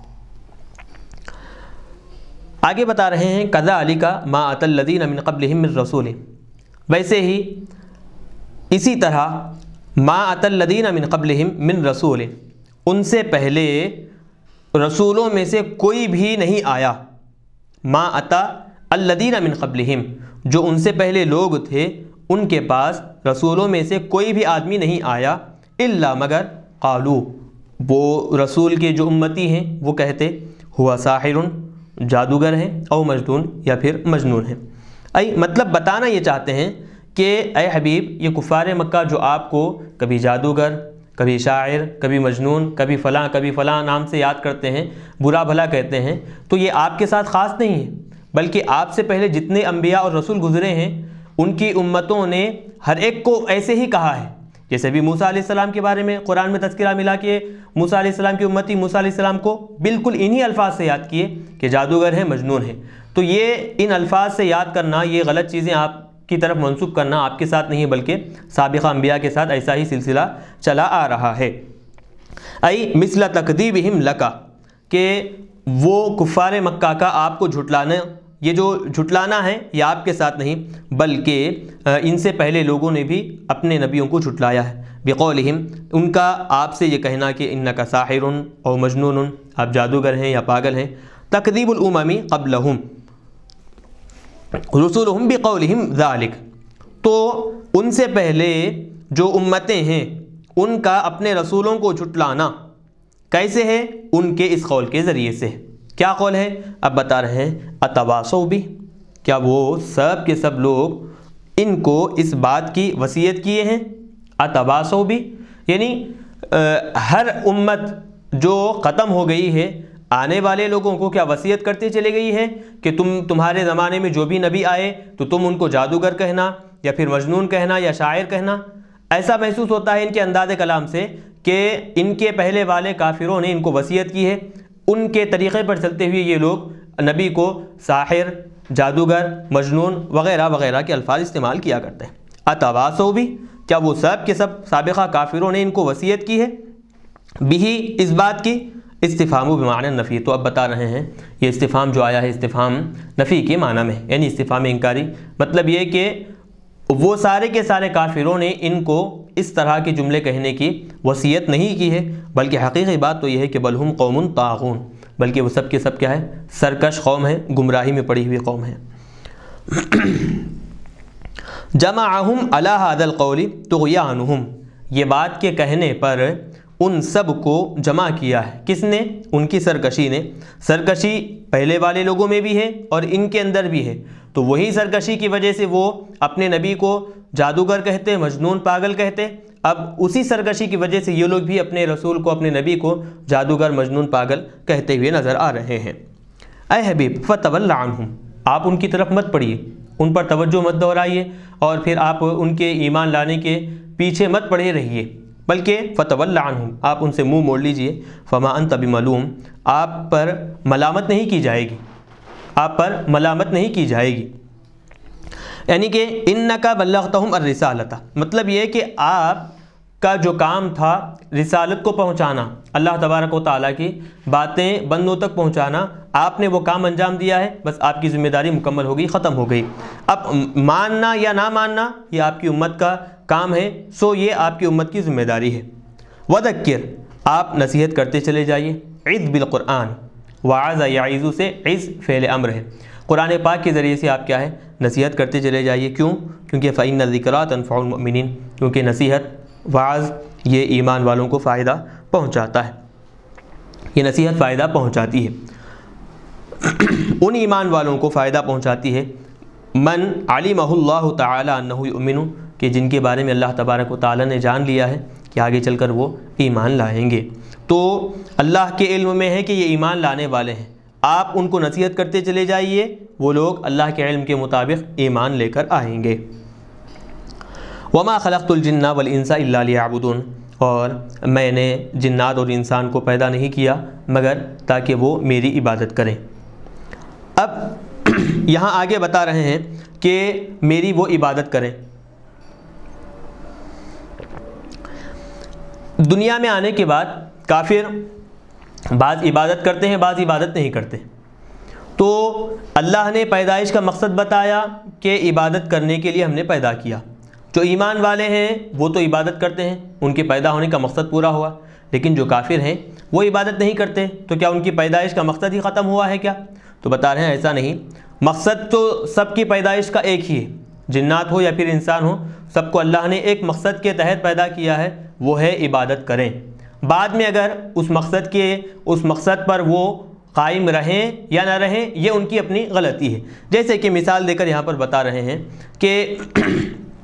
آگے بتا رہے ہیں کذالک ما اتی الذین من قبلہم من رسول، ویسے ہی اسی طرح ما اتی الذین من قبلہم من رسول، ان سے پہلے رسولوں میں سے کوئی بھی نہیں آیا، ما اتی الذین من قبلہم، جو ان سے پہلے لوگ تھے ان کے پاس رسولوں میں سے کوئی بھی آدمی نہیں آیا، الا مگر قالو، وہ رسول کے جو امتی ہیں وہ کہتے ہوا ساحر، جادوگر ہیں، او مجنون، یا پھر مجنون ہیں۔ ای مطلب بتانا یہ چاہتے ہیں کہ اے حبیب یہ کفار مکہ جو آپ کو کبھی جادوگر، کبھی شاعر، کبھی مجنون، کبھی فلاں کبھی فلاں نام سے یاد کرتے ہیں، برا بھلا کہتے ہیں، تو یہ آپ کے ساتھ خاص نہیں ہے، بلکہ آپ سے پہلے جتنے انبیاء اور رسول گزرے ہیں ان کی امتوں نے ہر ایک کو ایسے ہی کہا ہے۔ جیسے بھی موسیٰ علیہ السلام کے بارے میں قرآن میں تذکرہ ملا کہ موسیٰ علیہ السلام کی امتی موسیٰ علیہ السلام کو بالکل انہی الفاظ سے یاد کیے کہ جادوگر ہیں، مجنون ہیں۔ تو یہ ان الفاظ سے یاد کرنا، یہ غلط چیزیں آپ کی طرف منسوب کرنا آپ کے ساتھ نہیں ہے، بلکہ سابقہ انبیاء کے ساتھ ایسا ہی سلسلہ چلا آ رہا ہے۔ ای مثل تکذیبہم لکا، کہ وہ کفار مکہ کا آپ کو جھٹلانا، یہ جو جھٹلانا ہے یہ آپ کے ساتھ نہیں بلکہ ان سے پہلے لوگوں نے بھی اپنے نبیوں کو جھٹلایا ہے۔ بقولہم، ان کا آپ سے یہ کہنا کہ انک ساحر او مجنون، آپ جادوگر ہیں یا پاگل ہیں۔ تکذیب الامم قبلہم رسولہم بقولہم ذالک، تو ان سے پہلے جو امتیں ہیں ان کا اپنے رسولوں کو جھٹلانا کیسے ہے؟ ان کے اس قول کے ذریعے سے۔ کیا قول ہے؟ اب بتا رہے ہیں اتواصوا بہ، کیا وہ سب کے سب لوگ ان کو اس بات کی وصیت کیے ہیں؟ اتواصوا بہ یعنی ہر امت جو ختم ہو گئی ہے آنے والے لوگوں کو کیا وصیت کرتے چلے گئی ہے کہ تم تمہارے زمانے میں جو بھی نبی آئے تو تم ان کو جادوگر کہنا یا پھر مجنون کہنا یا شاعر کہنا؟ ایسا محسوس ہوتا ہے ان کے انداز کلام سے کہ ان کے پہلے والے کافروں نے ان کو وصیت کی ہے، ان کے طریقے پر چلتے ہوئے یہ لوگ نبی کو ساحر، جادوگر، مجنون وغیرہ وغیرہ کے الفاظ استعمال کیا کرتے ہیں۔ اتواصوا بہ، کیا وہ سب کے سب سابقہ کافروں نے ان کو وصیت کی ہے؟ بہ، اس بات کی، استفہام بمعنی نفی، تو اب بتا رہے ہیں یہ استفہام جو آیا ہے استفہام نفی کے معنی میں، یعنی استفہام انکاری، مطلب یہ کہ وہ سارے کے سارے کافروں نے ان کو اس طرح کے جملے کہنے کی وصیت نہیں کی ہے، بلکہ حقیقی بات تو یہ ہے کہ بل ہم قوم طاغون، بلکہ وہ سب کے سب کیا ہے؟ سرکش قوم ہے، گمراہی میں پڑی ہوئی قوم ہے۔ جمعہم علی ھذا القول طغیانہم، یہ بات کے کہنے پر ان سب کو جمع کیا ہے، کس نے؟ ان کی سرکشی نے۔ سرکشی پہلے والے لوگوں میں بھی ہے اور ان کے اندر بھی ہے، تو وہی سرکشی کی وجہ سے وہ اپنے نبی کو جادوگر کہتے، مجنون، پاگل کہتے۔ اب اسی سرکشی کی وجہ سے یہ لوگ بھی اپنے رسول کو، اپنے نبی کو جادوگر، مجنون، پاگل کہتے ہوئے نظر آ رہے ہیں۔ اے حبیب فتول عنہم، آپ ان کی طرف مت پڑھیے، ان پر توجہ مت دہرائیے اور پھر آپ ان کے ایمان لانے کے پیچھے مت پڑے رہیے، بلکہ فتول عنہم، آپ ان سے منہ موڑ لیجئے۔ فما انت بملوم، آپ پر ملامت نہیں کی جائے گی، آپ پر ملامت نہیں کی جائے گی، یعنی کہ انک بلغتہم الرسالۃ، مطلب یہ کہ آپ کا جو کام تھا رسالت کو پہنچانا، اللہ تبارک و تعالیٰ کی باتیں بندوں تک پہنچانا، آپ نے وہ کام انجام دیا ہے، بس آپ کی ذمہ داری مکمل ہو گئی، ختم ہو گئی۔ اب ماننا یا نہ ماننا یہ آپ کی امت کا کام ہے، سو یہ آپ کی امت کی ذمہ داری ہے۔ وذکر، آپ نصیحت کرتے چلے جائیے۔ عظ بالقرآن، وعظ یعظ سے عظ فعل امر ہے، قرآن پاک کے ذریعے سے آپ کیا ہے؟ نصیحت کرتے چلے جائیے۔ کیوں؟ کیونکہ فإن الذکریٰ تنفع المؤمنین، کیونکہ نصیحت، وعظ یہ ایمان والوں کو فائدہ پہنچاتا ہے، یہ نصیحت فائدہ پہنچاتی ہے، ان ایمان والوں کو فائدہ پہنچاتی ہے من علمہ اللہ تعالی انہ یؤمن، کہ جن کے بارے میں اللہ تبارک و تعالی نے جان لیا ہے کہ آگے چل کر وہ ایمان لائیں گے۔ تو اللہ کے علم میں ہے کہ یہ ایمان لانے والے ہیں، آپ ان کو نصیحت کرتے چلے جائیے، وہ لوگ اللہ کے علم کے مطابق ایمان لے کر آئیں گے۔ وما خلقت الجن والانس الا لیعبدون، اور میں نے جنات اور انسان کو پیدا نہیں کیا مگر تاکہ وہ میری عبادت کریں۔ اب یہاں آگے بتا رہے ہیں کہ میری وہ عبادت کریں۔ دنیا میں آنے کے بعد کافر بعض عبادت کرتے ہیں، بعض عبادت نہیں کرتے، تو اللہ نے پیدائش کا مقصد بتایا کہ عبادت کرنے کے لیے ہم نے پیدا کیا۔ جو ایمان والے ہیں وہ تو عبادت کرتے ہیں، ان کے پیدا ہونے کا مقصد پورا ہوا، لیکن جو کافر ہیں وہ عبادت نہیں کرتے، تو کیا ان کی پیدائش کا مقصد ہی ختم ہوا ہے کیا؟ تو بتا رہے ہیں ایسا نہیں، مقصد تو سب کی پیدائش کا ایک ہی ہے، جنات ہو یا پھر انسان ہو، سب کو اللہ نے ایک مقصد کے تحت پیدا کیا ہے، وہ ہے عبادت کریں۔ بعد میں اگر اس مقصد کے اس مقصد پر وہ قائم رہیں یا نہ رہیں یہ ان کی اپنی غلطی ہے۔ جیسے کہ مثال دے کر یہاں پر بتا رہے ہیں کہ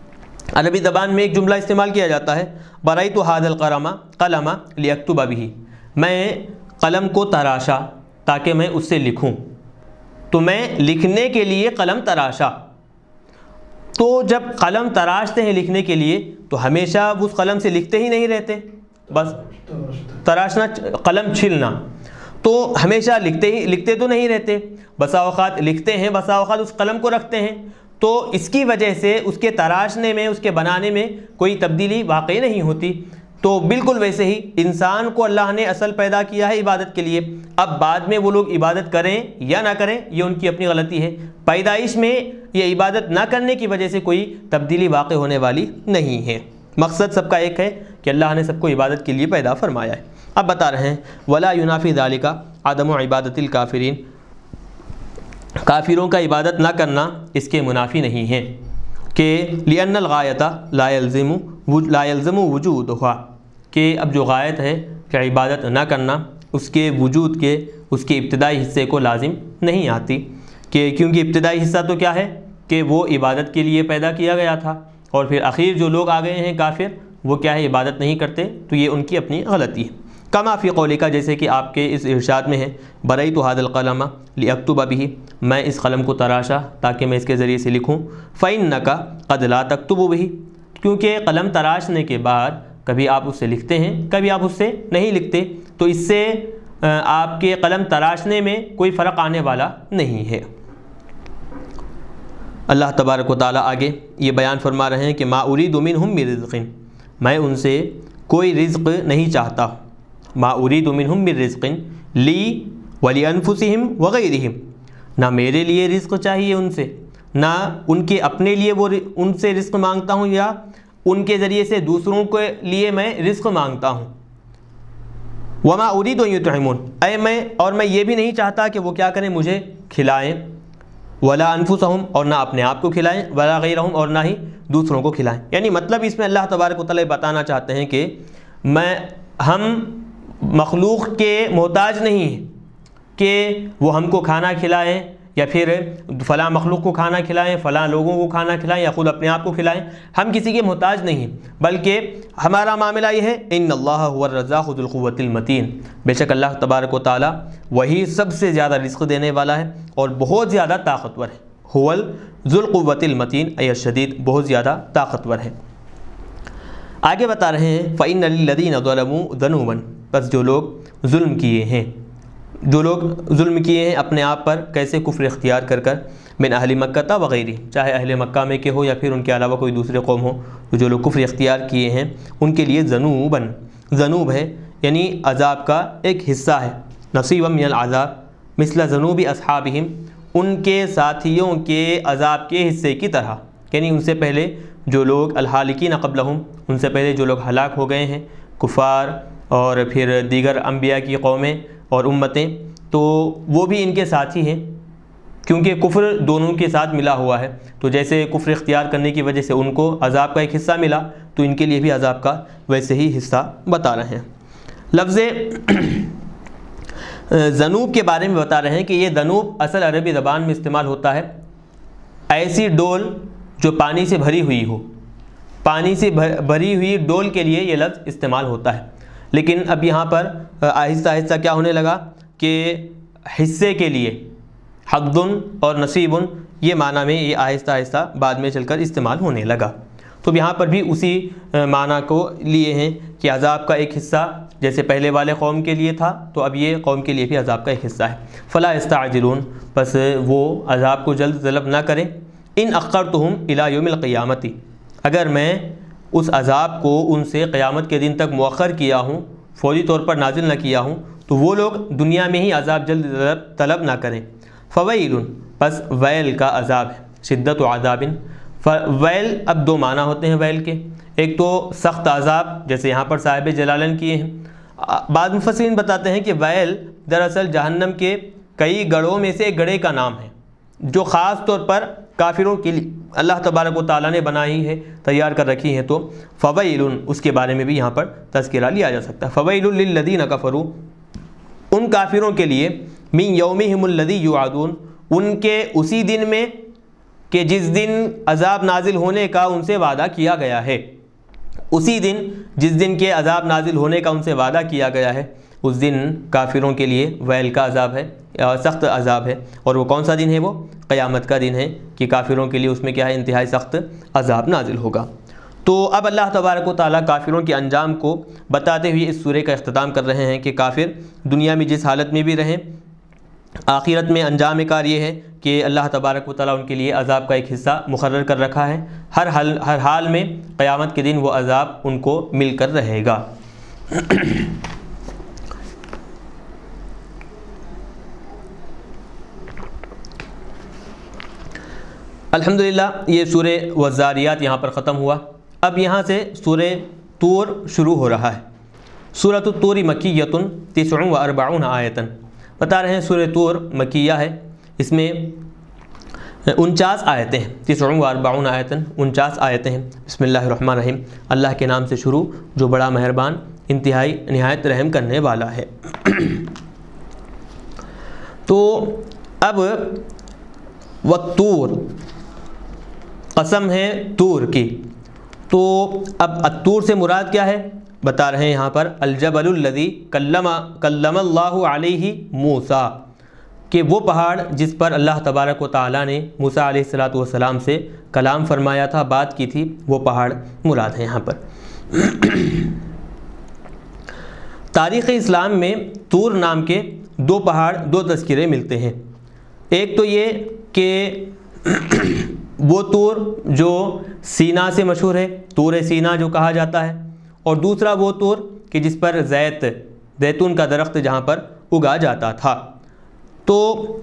عربی زبان میں ایک جملہ استعمال کیا جاتا ہے برائت ھذا القلم قلم لیکتب بہ، میں قلم کو تراشا تاکہ میں اس سے لکھوں، تو میں لکھنے کے لیے قلم تراشا۔ تو جب قلم تراشتے ہیں لکھنے کے لیے تو ہمیشہ اس قلم سے لکھتے ہی نہیں رہتے، بس تراشنا قلم چھلنا، تو ہمیشہ لکھتے ہی لکھتے تو نہیں رہتے، بسا اوقات لکھتے ہیں، بسا اوقات اس قلم کو رکھتے ہیں، تو اس کی وجہ سے اس کے تراشنے میں، اس کے بنانے میں کوئی تبدیلی واقع نہیں ہوتی۔ تو بالکل ویسے ہی انسان کو اللہ نے اصل پیدا کیا ہے عبادت کے لیے، اب بعد میں وہ لوگ عبادت کریں یا نہ کریں یہ ان کی اپنی غلطی ہے، پیدائش میں یہ عبادت نہ کرنے کی وجہ سے کوئی تبدیلی واقع ہونے والی نہیں ہے۔ مقصد سب کا ایک ہے کہ اللہ نے سب کو عبادت کے لیے پیدا فرمایا ہے۔ اب بتا رہے ہیں ولا ینافی ذالک عدم عبادت الکافرین، کافروں کا عبادت نہ کرنا اس کے منافی نہیں ہے کہ لأن الغایۃ لا یلزم لا یلزم وجودھا، کہ اب جو غایت ہے کہ عبادت نہ کرنا اس کے وجود کے اس کے ابتدائی حصے کو لازم نہیں آتی، کہ کیونکہ ابتدائی حصہ تو کیا ہے کہ وہ عبادت کے لیے پیدا کیا گیا تھا، اور پھر اخیر جو لوگ آ گئے ہیں کافر وہ کیا ہے عبادت نہیں کرتے، تو یہ ان کی اپنی غلطی ہے۔ کما فی قولک، جیسے کہ آپ کے اس ارشاد میں ہے برئت ھذا القلم لیکتب بہ، میں اس قلم کو تراشا تاکہ میں اس کے ذریعے سے لکھوں، فإنک قد لا تکتب بہ، کیونکہ قلم تراشنے کے بعد کبھی آپ اس سے لکھتے ہیں کبھی آپ اس سے نہیں لکھتے، تو اس سے آپ کے قلم تراشنے میں کوئی فرق آنے والا نہیں ہے۔ اللہ تبارک و تعالیٰ آگے یہ بیان فرما رہے ہیں کہ ما ارید منہم من رزق، میں ان سے کوئی رزق نہیں چاہتا، ما ارید منہم من رزق لی ولانفسہم وغیرہم، نہ میرے لیے رزق چاہیے ان سے، نہ ان کے اپنے لیے وہ ان سے رزق مانگتا ہوں یا ان کے ذریعے سے دوسروں کے لیے میں رزق مانگتا ہوں۔ وما ارید ان یطعمون، اے میں اور میں یہ بھی نہیں چاہتا کہ وہ کیا کریں مجھے کھلائیں، ولا انفسہم، اور نہ اپنے آپ کو کھلائیں، ولا غیرہم، اور نہ ہی دوسروں کو کھلائیں۔ یعنی مطلب اس میں اللہ تبارک و تعالیٰ بتانا چاہتے ہیں کہ میں ہم مخلوق کے محتاج نہیں ہیں کہ وہ ہم کو کھانا کھلائیں یا پھر فلاں مخلوق کو کھانا کھلائیں، فلاں لوگوں کو کھانا کھلائیں یا خود اپنے آپ کو کھلائیں، ہم کسی کے محتاج نہیں ہیں، بلکہ ہمارا معاملہ یہ ہے ان اللہ هو الرزاق ذو القوۃ المتین، بے شک اللہ تبارک و تعالیٰ وہی سب سے زیادہ رزق دینے والا ہے اور بہت زیادہ طاقتور ہے، هو ذو القوۃ المتین، ای الشدید، بہت زیادہ طاقتور ہے۔ آگے بتا رہے ہیں فإن للذین ظلموا ذنوبا، بس جو لوگ ظلم کیے ہیں، جو لوگ ظلم کیے ہیں اپنے آپ پر، کیسے کفر اختیار کر کر، من اہل مکہ وغیرہ، چاہے اہل مکہ میں کے ہو یا پھر ان کے علاوہ کوئی دوسرے قوم ہو، تو جو لوگ کفر اختیار کیے ہیں ان کے لیے ذنوباً، ذنوب ہے یعنی عذاب کا ایک حصہ ہے، نصیبا من العذاب مثل ذنوب اصحابہم، ان کے ساتھیوں کے عذاب کے حصے کی طرح، یعنی ان سے پہلے جو لوگ الحالکین قبلہم، ان سے پہلے جو لوگ ہلاک ہو گئے ہیں، کفار اور پھر دیگر انبیاء کی قومیں اور امتیں، تو وہ بھی ان کے ساتھی ہیں، کیونکہ کفر دونوں کے ساتھ ملا ہوا ہے، تو جیسے کفر اختیار کرنے کی وجہ سے ان کو عذاب کا ایک حصہ ملا، تو ان کے لیے بھی عذاب کا ویسے ہی حصہ بتا رہے ہیں۔ لفظ ذنوب کے بارے میں بتا رہے ہیں کہ یہ ذنوب اصل عربی زبان میں استعمال ہوتا ہے ایسی ڈول جو پانی سے بھری ہوئی ہو، پانی سے بھری ہوئی ڈول کے لیے یہ لفظ استعمال ہوتا ہے، لیکن اب یہاں پر آہستہ آہستہ کیا ہونے لگا کہ حصے کے لیے حقٌ اور نصیب، یہ معنی میں یہ آہستہ آہستہ بعد میں چل کر استعمال ہونے لگا، تو یہاں پر بھی اسی معنی کو لیے ہیں کہ عذاب کا ایک حصہ جیسے پہلے والے قوم کے لیے تھا، تو اب یہ قوم کے لیے بھی عذاب کا ایک حصہ ہے۔ فلا یستعجلون، پس وہ عذاب کو جلد طلب نہ کریں، ان اخرتہم الی یوم القیامت، اگر میں اس عذاب کو ان سے قیامت کے دن تک مؤخر کیا ہوں، فوری طور پر نازل نہ کیا ہوں، تو وہ لوگ دنیا میں ہی عذاب جلد طلب نہ کریں۔ فویل، پس ویل کا عذاب ہے، شدت و عذاب، ویل اب دو معنی ہوتے ہیں ویل کے، ایک تو سخت عذاب جیسے یہاں پر صاحب جلالین کیے ہیں، بعض مفسرین بتاتے ہیں کہ ویل دراصل جہنم کے کئی گڑھوں میں سے ایک گڑھے کا نام ہے جو خاص طور پر کافروں کے لیے اللہ تبارک و تعالیٰ نے بنائی ہے، تیار کر رکھی ہے، تو فویل اس کے بارے میں بھی یہاں پر تذکرہ لیا جا سکتا ہے۔ فویل للذین کفروا، ان کافروں کے لیے، من یومہم الذی یوعدون، ان کے اسی دن میں کہ جس دن عذاب نازل ہونے کا ان سے وعدہ کیا گیا ہے، اسی دن جس دن کے عذاب نازل ہونے کا ان سے وعدہ کیا گیا ہے، اس دن کافروں کے لیے ویل کا عذاب ہے، سخت عذاب ہے۔ اور وہ کون سا دن ہے؟ وہ قیامت کا دن ہے کہ کافروں کے لیے اس میں کیا ہے؟ انتہائی سخت عذاب نازل ہوگا۔ تو اب اللہ تبارک و تعالیٰ کافروں کے انجام کو بتاتے ہوئے اس سورہ کا اختتام کر رہے ہیں کہ کافر دنیا میں جس حالت میں بھی رہیں، آخرت میں انجام کار یہ ہے کہ اللہ تبارک و تعالیٰ ان کے لیے عذاب کا ایک حصہ مقرر کر رکھا ہے، ہر حال ہر حال میں قیامت کے دن وہ عذاب ان کو مل کر رہے گا۔ الحمدللہ یہ سورہ والذاریات یہاں پر ختم ہوا۔ اب یہاں سے سورہ طور شروع ہو رہا ہے۔ سورۃ الطور مکیۃ تسع و اربعون آیۃ، بتا رہے ہیں سورہ طور مکیہ ہے، اس میں انچاس آیتیں ہیں، تسع و اربعون آیۃ، انچاس آیتیں ہیں۔ بسم اللہ الرحمن الرحیم، اللہ کے نام سے شروع جو بڑا مہربان انتہائی نہایت رحم کرنے والا ہے۔ تو اب والطور، قسم ہے طور کی، تو اب الطور سے مراد کیا ہے؟ بتا رہے ہیں یہاں پر الجبل الذی کلم کلم اللہ علیہ موسیٰ، کہ وہ پہاڑ جس پر اللہ تبارک و تعالیٰ نے موسیٰ علیہ الصلاۃ والسلام سے کلام فرمایا تھا، بات کی تھی، وہ پہاڑ مراد ہے یہاں پر۔ تاریخ اسلام میں طور نام کے دو پہاڑ، دو تذکرے ملتے ہیں۔ ایک تو یہ کہ وہ طور جو سینا سے مشہور ہے، طور سینا جو کہا جاتا ہے، اور دوسرا وہ طور کہ جس پر زیت زیتون کا درخت جہاں پر اگا جاتا تھا۔ تو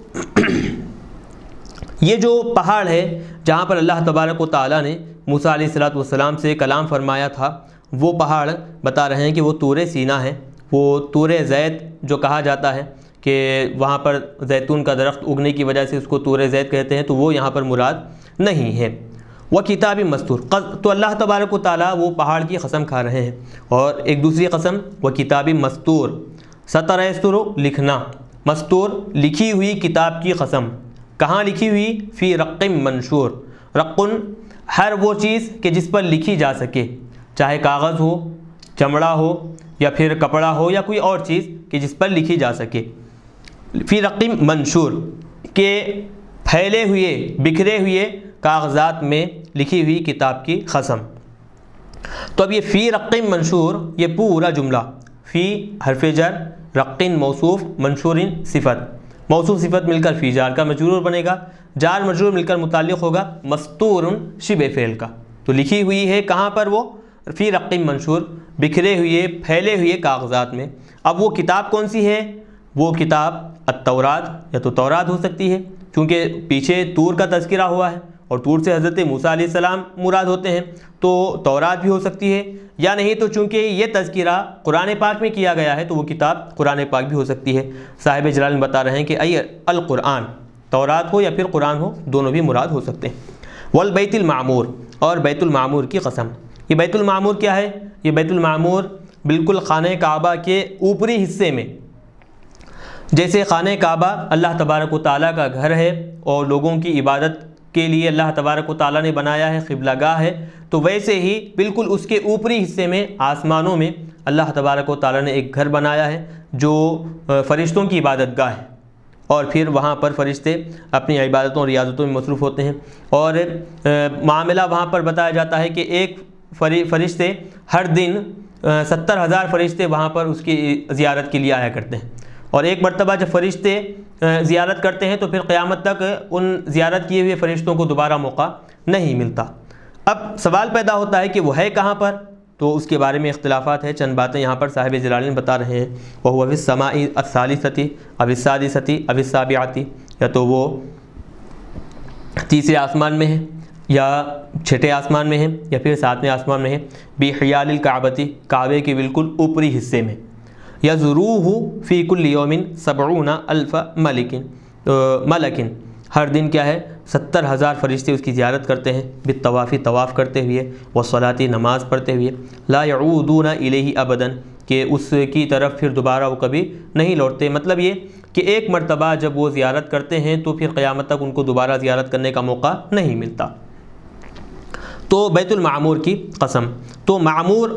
یہ جو پہاڑ ہے جہاں پر اللہ تبارک و تعالیٰ نے موسیٰ علیہ الصلاۃ والسلام سے کلام فرمایا تھا، وہ پہاڑ بتا رہے ہیں کہ وہ طور سینا ہے۔ وہ طور زیت جو کہا جاتا ہے کہ وہاں پر زیتون کا درخت اگنے کی وجہ سے اس کو طور زیت کہتے ہیں، تو وہ یہاں پر مراد نہیں ہے۔ وہ کتاب مستور، تو اللہ تبارک و تعالیٰ وہ پہاڑ کی قسم کھا رہے ہیں، اور ایک دوسری قسم وہ کتاب مستور، سطر یستر لکھنا، مستور لکھی ہوئی کتاب کی قسم۔ کہاں لکھی ہوئی؟ فی رق منشور، رقن ہر وہ چیز کہ جس پر لکھی جا سکے، چاہے کاغذ ہو، چمڑا ہو، یا پھر کپڑا ہو، یا کوئی اور چیز کہ جس پر لکھی جا سکے۔ فی رق منشور، کہ پھیلے ہوئے بکھرے ہوئے کاغذات میں لکھی ہوئی کتاب کی قسم۔ تو اب یہ فی رق منشور، یہ پورا جملہ، فی حرف جر، رقن موصوف، منشور صفت، موصوف صفت مل کر فی جار کا مجرور بنے گا، جار مجرور مل کر متعلق ہوگا مستور شبہ فعل کا۔ تو لکھی ہوئی ہے کہاں پر؟ وہ فی رق منشور، بکھرے ہوئے پھیلے ہوئے کاغذات میں۔ اب وہ کتاب کون سی ہے؟ وہ کتاب التورات، یا تو تورات ہو سکتی ہے کیونکہ پیچھے طور کا تذکرہ ہوا ہے، اور طور سے حضرت موسیٰ علیہ السلام مراد ہوتے ہیں، تو تورات بھی ہو سکتی ہے، یا نہیں تو چونکہ یہ تذکرہ قرآن پاک میں کیا گیا ہے تو وہ کتاب قرآن پاک بھی ہو سکتی ہے۔ صاحب جلال بتا رہے ہیں کہ ای القرآن، تورات ہو یا پھر قرآن ہو، دونوں بھی مراد ہو سکتے ہیں۔ والبیت المعمور، اور بیت المعمور کی قسم۔ یہ بیت المعمور کیا ہے؟ یہ بیت المعمور بالکل خانہ کعبہ کے اوپری حصے میں، جیسے خانہ کعبہ اللہ تبارک و تعالیٰ کا گھر ہے اور لوگوں کی عبادت کے لیے اللہ تبارک و تعالیٰ نے بنایا ہے، قبلہ گاہ ہے، تو ویسے ہی بالکل اس کے اوپری حصے میں آسمانوں میں اللہ تبارک و تعالیٰ نے ایک گھر بنایا ہے جو فرشتوں کی عبادت گاہ ہے، اور پھر وہاں پر فرشتے اپنی عبادتوں اور ریاضتوں میں مصروف ہوتے ہیں۔ اور معاملہ وہاں پر بتایا جاتا ہے کہ ایک فرشتے ہر دن ستر ہزار فرشتے وہاں پر اس کی زیارت کے لیے آیا کرتے ہیں، اور ایک مرتبہ جب فرشتے زیارت کرتے ہیں تو پھر قیامت تک ان زیارت کیے ہوئے فرشتوں کو دوبارہ موقع نہیں ملتا۔ اب سوال پیدا ہوتا ہے کہ وہ ہے کہاں پر؟ تو اس کے بارے میں اختلافات ہیں، چند باتیں یہاں پر صاحب جلالین بتا رہے ہیں۔ وَهُوَ فِي السَّمَاءِ الثَّالِثَةِ أَوِ السَّادِسَةِ أَوِ السَّابِعَةِ، یا تو وہ تیسرے آسمان میں ہے، یا چھٹے آسمان میں ہے، یا پھر ساتویں آسمان میں ہے۔ بِحِيَالِ الْكَعْبَةِ، کعبے کے بالکل اوپری حصے میں۔ یزروہ فی کل یوم سبعون الف ملکن ملکن، ہر دن کیا ہے؟ ستر ہزار فرشتے اس کی زیارت کرتے ہیں، بالطوافی، طواف کرتے ہوئے، والصلاۃ، نماز پڑھتے ہوئے، لا یعودون الیہ ابدا، کہ اس کی طرف پھر دوبارہ وہ کبھی نہیں لوٹتے۔ مطلب یہ کہ ایک مرتبہ جب وہ زیارت کرتے ہیں تو پھر قیامت تک ان کو دوبارہ زیارت کرنے کا موقع نہیں ملتا۔ تو بیت المعمور کی قسم، تو معمور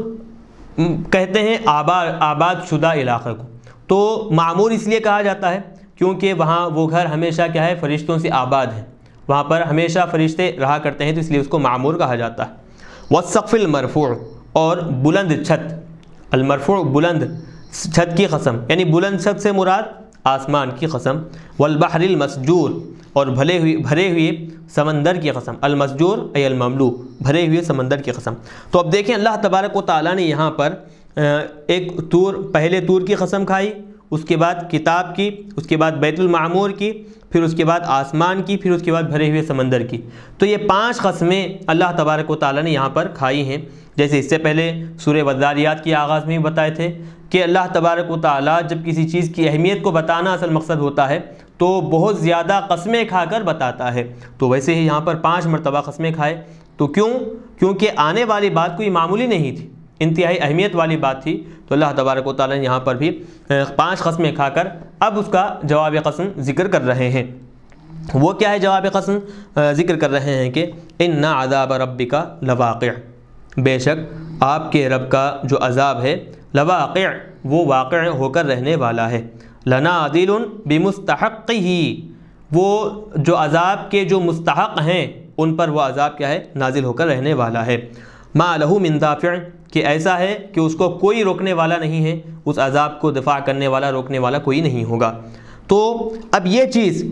کہتے ہیں آباد آباد شدہ علاقے کو، تو معمور اس لیے کہا جاتا ہے کیونکہ وہاں وہ گھر ہمیشہ کیا ہے فرشتوں سے آباد ہے، وہاں پر ہمیشہ فرشتے رہا کرتے ہیں، تو اس لیے اس کو معمور کہا جاتا ہے۔ والسقف المرفوع، اور بلند چھت، المرفوع بلند چھت کی قسم، یعنی بلند چھت سے مراد آسمان کی قسم۔ والبحر المسجور، اور بھلے ہوئے بھرے ہوئے سمندر کی قسم، المسجور ای المملو، بھرے ہوئے سمندر کی قسم۔ تو اب دیکھیں اللہ تبارک و تعالیٰ نے یہاں پر ایک طور، پہلے طور کی قسم کھائی، اس کے بعد کتاب کی، اس کے بعد بیت المعمور کی، پھر اس کے بعد آسمان کی، پھر اس کے بعد بھرے ہوئے سمندر کی۔ تو یہ پانچ قسمیں اللہ تبارک و تعالیٰ نے یہاں پر کھائی ہیں، جیسے اس سے پہلے سورہ والذاریات کے آغاز میں بھی بتائے تھے کہ اللہ تبارک و تعالیٰ جب کسی چیز کی اہمیت کو بتانا اصل مقصد ہوتا ہے تو بہت زیادہ قسمیں کھا کر بتاتا ہے، تو ویسے ہی یہاں پر پانچ مرتبہ قسمیں کھائے۔ تو کیوں؟ کیونکہ آنے والی بات کوئی معمولی نہیں تھی، انتہائی اہمیت والی بات تھی، تو اللہ تبارک و تعالیٰ نے یہاں پر بھی پانچ قسمیں کھا کر اب اس کا جواب قسم ذکر کر رہے ہیں۔ وہ کیا ہے جواب قسم؟ ذکر کر رہے ہیں کہ ان عذاب ربک لواقع، بے شک آپ کے رب کا جو عذاب ہے لواقع، وہ واقع ہو کر رہنے والا ہے۔ لنادل بمستحقہ، وہ جو عذاب کے جو مستحق ہیں ان پر وہ عذاب کیا ہے نازل ہو کر رہنے والا ہے۔ ما لہ من دافع، کہ ایسا ہے کہ اس کو کوئی روکنے والا نہیں ہے، اس عذاب کو دفاع کرنے والا روکنے والا کوئی نہیں ہوگا۔ تو اب یہ چیز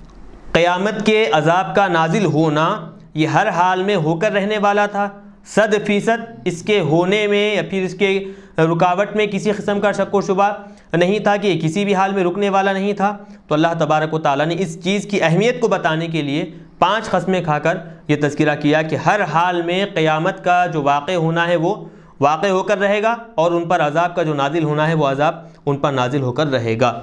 قیامت کے عذاب کا نازل ہونا یہ ہر حال میں ہو کر رہنے والا تھا، صد فیصد اس کے ہونے میں یا پھر اس کے رکاوٹ میں کسی قسم کا شک و شبہ نہیں تھا کہ یہ کسی بھی حال میں رکنے والا نہیں تھا۔ تو اللہ تبارک و تعالیٰ نے اس چیز کی اہمیت کو بتانے کے لیے پانچ قسمیں کھا کر یہ تذکرہ کیا کہ ہر حال میں قیامت کا جو واقع ہونا ہے وہ واقع ہو کر رہے گا، اور ان پر عذاب کا جو نازل ہونا ہے وہ عذاب ان پر نازل ہو کر رہے گا۔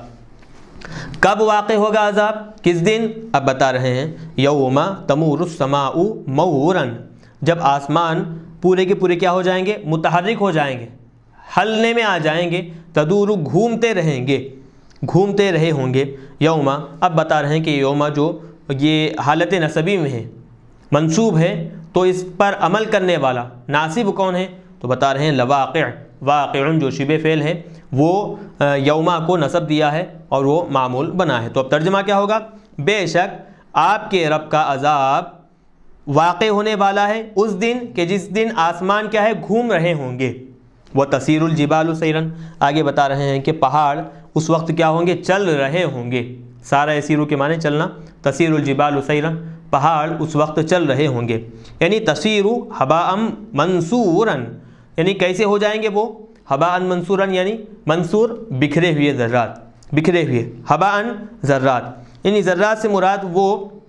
کب واقع ہوگا عذاب؟ کس دن؟ اب بتا رہے ہیں یوم تمور السماء مورا، جب آسمان پورے کے پورے کیا ہو جائیں گے؟ متحرک ہو جائیں گے، ہلنے میں آ جائیں گے، تدور گھومتے رہیں گے، گھومتے رہے ہوں گے۔ یوم، اب بتا رہے ہیں کہ یوم جو یہ حالت نصبی میں ہے، منصوب ہے، تو اس پر عمل کرنے والا ناصب کون ہے؟ تو بتا رہے ہیں لواقع، واقع جو شبہ فعل ہے وہ یوما کو نصب دیا ہے اور وہ معمول بنا ہے۔ تو اب ترجمہ کیا ہوگا؟ بے شک آپ کے رب کا عذاب واقع ہونے والا ہے اس دن کہ جس دن آسمان کیا ہے گھوم رہے ہوں گے۔ وہ تسیر الجبال سیرن، آگے بتا رہے ہیں کہ پہاڑ اس وقت کیا ہوں گے؟ چل رہے ہوں گے۔ سارا یسیرو کے معنی چلنا، تسیر الجبال سیرن، پہاڑ اس وقت چل رہے ہوں گے، یعنی تسیر ہباء منصورا، یعنی کیسے ہو جائیں گے وہ؟ ہباء منصورا یعنی منصور بکھرے ہوئے ذرات، بکھرے ہوئے، ہباء ذرات، یعنی ذرات سے مراد وہ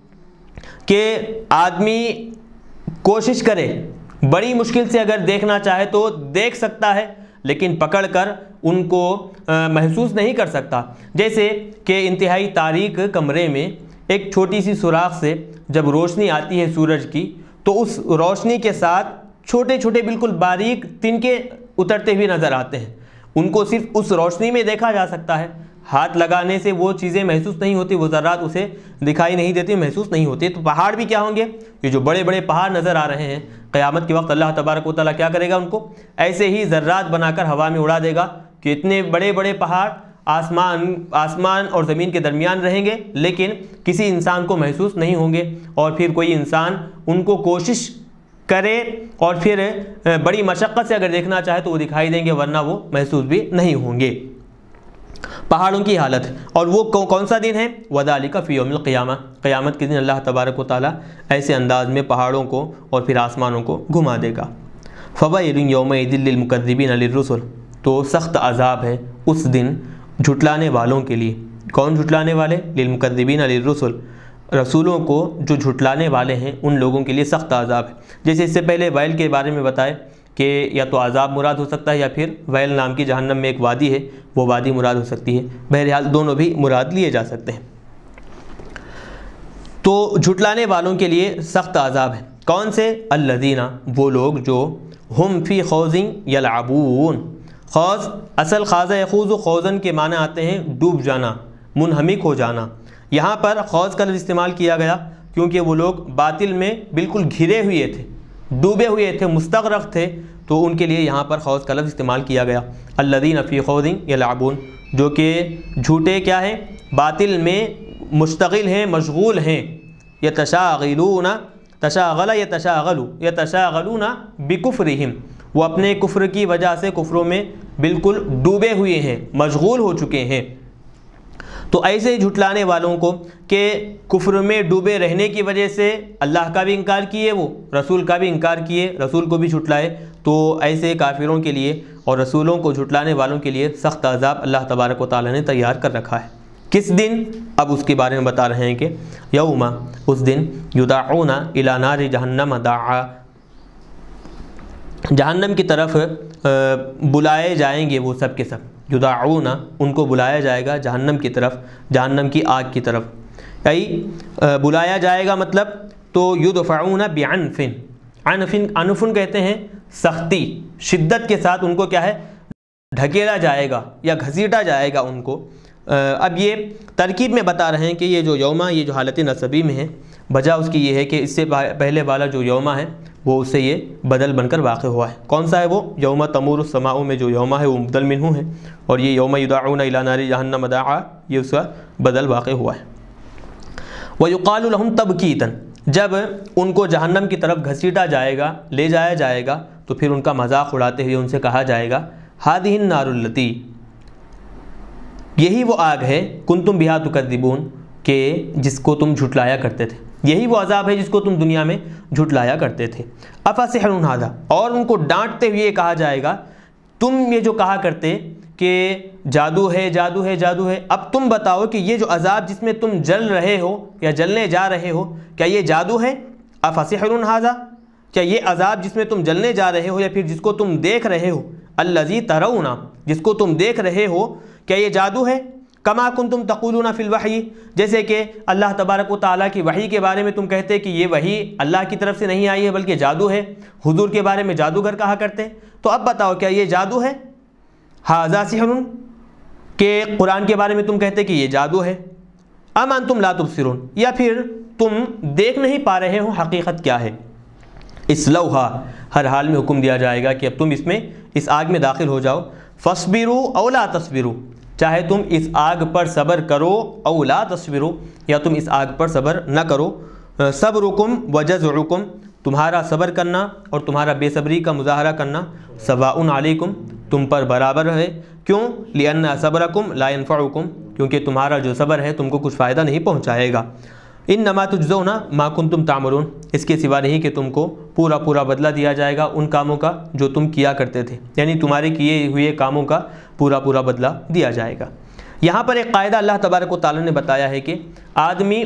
کہ آدمی کوشش کرے، بڑی مشکل سے اگر دیکھنا چاہے تو دیکھ سکتا ہے لیکن پکڑ کر ان کو محسوس نہیں کر سکتا۔ جیسے کہ انتہائی تاریک کمرے میں ایک چھوٹی سی سوراخ سے جب روشنی آتی ہے سورج کی تو اس روشنی کے ساتھ چھوٹے چھوٹے بالکل باریک تنکے اترتے ہوئے نظر آتے ہیں، ان کو صرف اس روشنی میں دیکھا جا سکتا ہے، ہاتھ لگانے سے وہ چیزیں محسوس نہیں ہوتی، وہ ذرات اسے دکھائی نہیں دیتی، محسوس نہیں ہوتی۔ تو پہاڑ بھی کیا ہوں گے؟ یہ جو بڑے بڑے پہاڑ نظر آ رہے ہیں قیامت کے وقت اللہ تبارک و تعالیٰ کیا کرے گا؟ ان کو ایسے ہی ذرات بنا کر ہوا میں اڑا دے گا کہ اتنے بڑے بڑے پہاڑ آسمان آسمان اور زمین کے درمیان رہیں گے لیکن کسی انسان کو محسوس نہیں ہوں گے، اور پھر کوئی انسان ان کو کوشش کرے اور پھر بڑی مشقت سے اگر دیکھنا چاہے تو وہ دکھائی دیں گے ورنہ وہ محسوس بھی نہیں ہوں گے۔ پہاڑوں کی حالت، اور وہ کون سا دن ہے؟ وذالک فی یوم القیامہ، قیامت کے دن اللہ تبارک و تعالیٰ ایسے انداز میں پہاڑوں کو اور پھر آسمانوں کو گھما دے گا۔ فویل یومئذ للمکذبین للرسل، تو سخت عذاب ہے اس دن جھٹلانے والوں کے لیے۔ کون جھٹلانے والے؟ للمکذبین للرسل، رسولوں کو جو جھٹلانے والے ہیں ان لوگوں کے لیے سخت عذاب ہے۔ جیسے اس سے پہلے ویل کے بارے میں بتائے کہ یا تو عذاب مراد ہو سکتا ہے یا پھر ویل نام کی جہنم میں ایک وادی ہے وہ وادی مراد ہو سکتی ہے، بہرحال دونوں بھی مراد لیے جا سکتے ہیں۔ تو جھٹلانے والوں کے لیے سخت عذاب ہے۔ کون سے؟ الذین، وہ لوگ جو ہم فی خوض یلعبون، خوض اصل خاض یخوض خوضن کے معنی آتے ہیں ڈوب جانا، منہمک ہو جانا۔ یہاں پر خوض کا لفظ استعمال کیا گیا کیونکہ وہ لوگ باطل میں بالکل گھرے ہوئے تھے، ڈوبے ہوئے تھے، مستغرق تھے، تو ان کے لیے یہاں پر خوض کا لفظ استعمال کیا گیا۔ الذین فی خوض یلعبون، جو کہ جھوٹے کیا ہیں، باطل میں مشتغل ہیں، مشغول ہیں۔ یتشاغلون، تشاغل یتشاغل یتشاغلون بکفرہم، وہ اپنے کفر کی وجہ سے کفروں میں بالکل ڈوبے ہوئے ہیں، مشغول ہو چکے ہیں۔ تو ایسے جھٹلانے والوں کو کہ کفر میں ڈوبے رہنے کی وجہ سے اللہ کا بھی انکار کیے، وہ رسول کا بھی انکار کیے، رسول کو بھی جھٹلائے، تو ایسے کافروں کے لیے اور رسولوں کو جھٹلانے والوں کے لیے سخت عذاب اللہ تبارک و تعالی نے تیار کر رکھا ہے۔ کس دن؟ اب اس کے بارے میں بتا رہے ہیں کہ یوم، اس دن، یدعون الی نار جہنم دعا، جہنم کی طرف بلائے جائیں گے وہ سب کے سب، یدعون، ان کو بلایا جائے گا جہنم کی طرف، جہنم کی آگ کی طرف، یعنی بلایا جائے گا مطلب تو یدفعون بعنف، عنف عنفن کہتے ہیں سختی، شدت کے ساتھ ان کو کیا ہے، ڈھکیلا جائے گا یا گھسیٹا جائے گا ان کو۔ اب یہ ترکیب میں بتا رہے ہیں کہ یہ جو یوما، یہ جو حالت نصبی میں ہے، وجہ اس کی یہ ہے کہ اس سے پہلے والا جو یوما ہے وہ اس سے یہ بدل بن کر واقع ہوا ہے۔ کون سا ہے وہ؟ یوم تمور السماء میں جو یوما ہے وہ مبدل منہ ہے، اور یہ یوم یدعون الی نار جہنم دعا، یہ اس کا بدل واقع ہوا ہے۔ وَيُقَالُ لَهُمْ تَبْكِيتًا، جب ان کو جہنم کی طرف گھسیٹا جائے گا، لے جایا جائے گا، تو پھر ان کا مذاق اڑاتے ہوئے ان سے کہا جائے گا هَذِهِ النَّارُ الَّتِي، یہی وہ آگ ہے، کنتم بہا تکذبون، کہ جس کو تم جھٹلایا کرتے تھے، یہی وہ عذاب ہے جس کو تم دنیا میں جھٹلایا کرتے تھے۔ افسحر ھذا، اور ان کو ڈانٹتے ہوئے کہا جائے گا تم یہ جو کہا کرتے کہ جادو ہے جادو ہے جادو ہے، اب تم بتاؤ کہ یہ جو عذاب جس میں تم جل رہے ہو یا جلنے جا رہے ہو، کیا یہ جادو ہے؟ افسحر ھذا، کیا یہ عذاب جس میں تم جلنے جا رہے ہو یا پھر جس کو تم دیکھ رہے ہو، الذی ترون، جس کو تم دیکھ رہے ہو، کیا یہ جادو ہے؟ کما کنتم تقولون فی الوحی، جیسے کہ اللہ تبارک و تعالیٰ کی وحی کے بارے میں تم کہتے کہ یہ وحی اللہ کی طرف سے نہیں آئی ہے بلکہ جادو ہے، حضور کے بارے میں جادوگر کہا کرتے، تو اب بتاؤ کیا یہ جادو ہے؟ ھذا سحر، کہ قرآن کے بارے میں تم کہتے کہ یہ جادو ہے، ام انتم لا تبصرون، یا پھر تم دیکھ نہیں پا رہے ہو حقیقت کیا ہے؟ اصلوہا، ہر حال میں حکم دیا جائے گا کہ اب تم اس میں، اس آگ میں داخل ہو جاؤ، فاصبروا او لا تصبروا، چاہے تم اس آگ پر صبر کرو، او لا تصبروا، یا تم اس آگ پر صبر نہ کرو، صبرکم وجزعکم، تمہارا صبر کرنا اور تمہارا بے صبری کا مظاہرہ کرنا، سواء علیکم، تم پر برابر ہے، کیوں؟ لأن صبرکم لا ينفعکم، کیونکہ تمہارا جو صبر ہے تم کو کچھ فائدہ نہیں پہنچائے گا۔ انما تجزون ما کنتم تعملون، اس کے سوا نہیں کہ تم کو پورا پورا بدلہ دیا جائے گا ان کاموں کا جو تم کیا کرتے تھے، یعنی تمہارے کیے ہوئے کاموں کا پورا پورا بدلہ دیا جائے گا۔ یہاں پر ایک قاعدہ اللہ تبارک و تعالی نے بتایا ہے کہ آدمی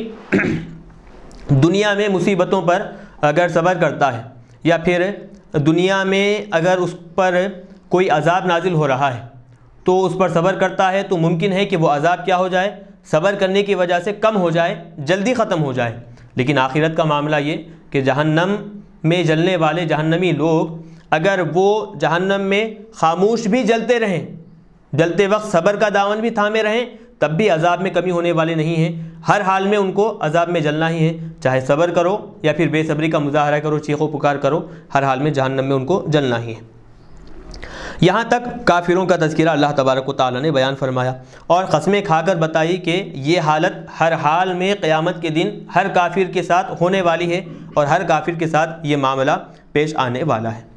دنیا میں مصیبتوں پر اگر صبر کرتا ہے یا پھر دنیا میں اگر اس پر کوئی عذاب نازل ہو رہا ہے تو اس پر صبر کرتا ہے، تو ممکن ہے کہ وہ عذاب کیا ہو جائے، صبر کرنے کی وجہ سے کم ہو جائے، جلدی ختم ہو جائے۔ لیکن آخرت کا معاملہ یہ کہ جہنم میں جلنے والے جہنمی لوگ اگر وہ جہنم میں خاموش بھی جلتے رہیں، جلتے وقت صبر کا دامن بھی تھامے رہیں، تب بھی عذاب میں کمی ہونے والے نہیں ہیں، ہر حال میں ان کو عذاب میں جلنا ہی ہے، چاہے صبر کرو یا پھر بے صبری کا مظاہرہ کرو، چیخو پکار کرو، ہر حال میں جہنم میں ان کو جلنا ہی ہے۔ یہاں تک کافروں کا تذکرہ اللہ تبارک و تعالی نے بیان فرمایا اور قسمیں کھا کر بتائی کہ یہ حالت ہر حال میں قیامت کے دن ہر کافر کے ساتھ ہونے والی ہے اور ہر کافر کے ساتھ یہ معاملہ پیش آنے والا ہے۔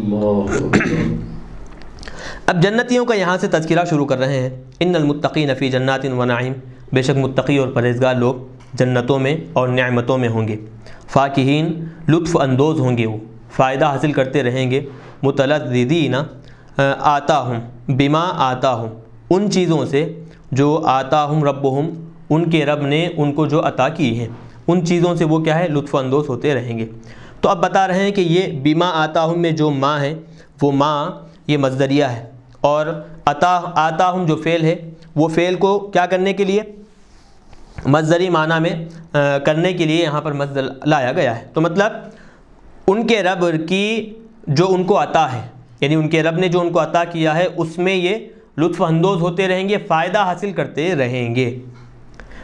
اب جنتیوں کا یہاں سے تذکرہ شروع کر رہے ہیں۔ ان المتقین فی جنات و نعیم، بے شک متقی اور پرہیزگار لوگ جنتوں میں اور نعمتوں میں ہوں گے، فاکہین، لطف اندوز ہوں گے، وہ فائدہ حاصل کرتے رہیں گے، متلذذین آتاہم بما آتاہم، ان چیزوں سے جو آتاہم ربہم، ان کے رب نے ان کو جو عطا کی ہیں، ان چیزوں سے وہ کیا ہے، لطف اندوز ہوتے رہیں گے۔ تو اب بتا رہے ہیں کہ یہ بما آتاہم میں جو ماں ہے، وہ ماں یہ مصدریہ ہے، اور عطا آتاہم جو فعل ہے وہ فعل کو کیا کرنے کے لیے، مصدری معنی میں کرنے کے لیے یہاں پر مصدر لایا گیا ہے۔ تو مطلب ان کے رب کی جو ان کو عطا ہے، یعنی ان کے رب نے جو ان کو عطا کیا ہے اس میں یہ لطف اندوز ہوتے رہیں گے، فائدہ حاصل کرتے رہیں گے۔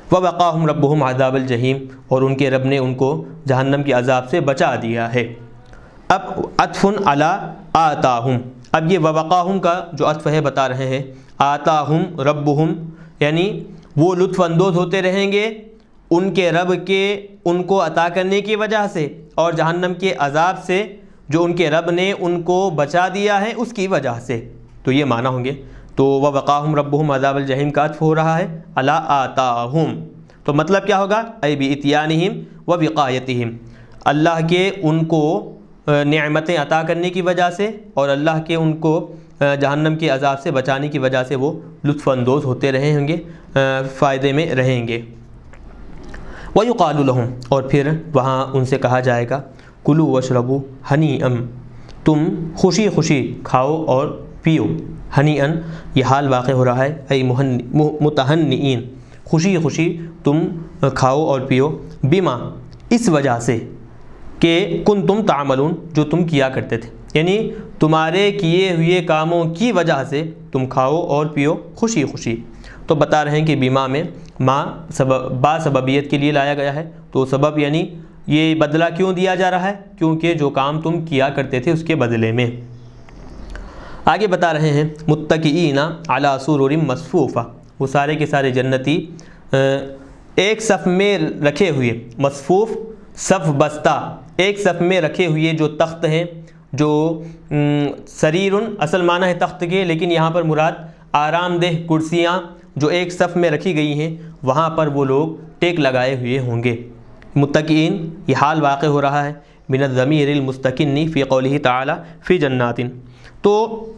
وَوَقَاهُمْ رَبُّهُمْ عَذَابَ الْجَحِيمِ، اور ان کے رب نے ان کو جہنم کے عذاب سے بچا دیا ہے۔ اب عطف علی آتاہم، اب یہ وَوَقَاهُمْ کا جو عطف ہے بتا رہے ہیں آتاہم ربہم، یعنی وہ لطف اندوز ہوتے رہیں گے ان کے رب کے ان کو عطا کرنے کی وجہ سے، اور جہنم کے عذاب سے جو ان کے رب نے ان کو بچا دیا ہے اس کی وجہ سے۔ تو یہ معنی ہوں گے۔ تو وَوَقَاهُمْ رَبُّهُمْ عَذَابَ الْجَحِيمِ کا عطف ہو رہا ہے عَلَىٰ آتَاهُمْ، تو مطلب کیا ہوگا؟ اَيْ بِإِتْيَانِهِمْ وَبِقَایَتِهِمْ، اللہ کے ان کو نعمتیں عطا کرنے کی وجہ سے اور اللہ کے ان کو جہنم کے عذاب سے بچانے کی وجہ سے وہ لطف اندوز ہوتے رہے ہوں گے، فائدے میں رہیں گے۔ وَيُقَالُ لَهُمْ، اور پھر وہاں ان سے کہا جائے گا کُلُوا وَاشْرَبُوا ہَنِیئًا، تم خوشی خوشی کھاؤ اور پیو۔ ہنیئًا یہ حال واقع ہو رہا ہے، اے متہنئین، خوشی خوشی تم کھاؤ اور پیو، بما اس وجہ سے کہ کن تم تعملون جو تم کیا کرتے تھے، یعنی تمہارے کیے ہوئے کاموں کی وجہ سے تم کھاؤ اور پیو خوشی خوشی۔ تو بتا رہے ہیں کہ بیما میں ما سبب با سببیت کے لیے لایا گیا ہے، تو سبب یعنی یہ بدلہ کیوں دیا جا رہا ہے؟ کیونکہ جو کام تم کیا کرتے تھے اس کے بدلے میں۔ آگے بتا رہے ہیں متکئین علی سرر مصفوفہ، وہ سارے کے سارے جنتی ایک صف میں رکھے ہوئے، مصفوف صف بستہ، ایک صف میں رکھے ہوئے جو تخت ہیں، جو سریر اصل معنی ہے تخت کے، لیکن یہاں پر مراد آرام دہ کرسیاں جو ایک صف میں رکھی گئی ہیں وہاں پر وہ لوگ ٹیک لگائے ہوئے ہوں گے۔ متکئین یہ حال واقع ہو رہا ہے من الضمیر المستکن فی قولہ تعالی فی جنات، تو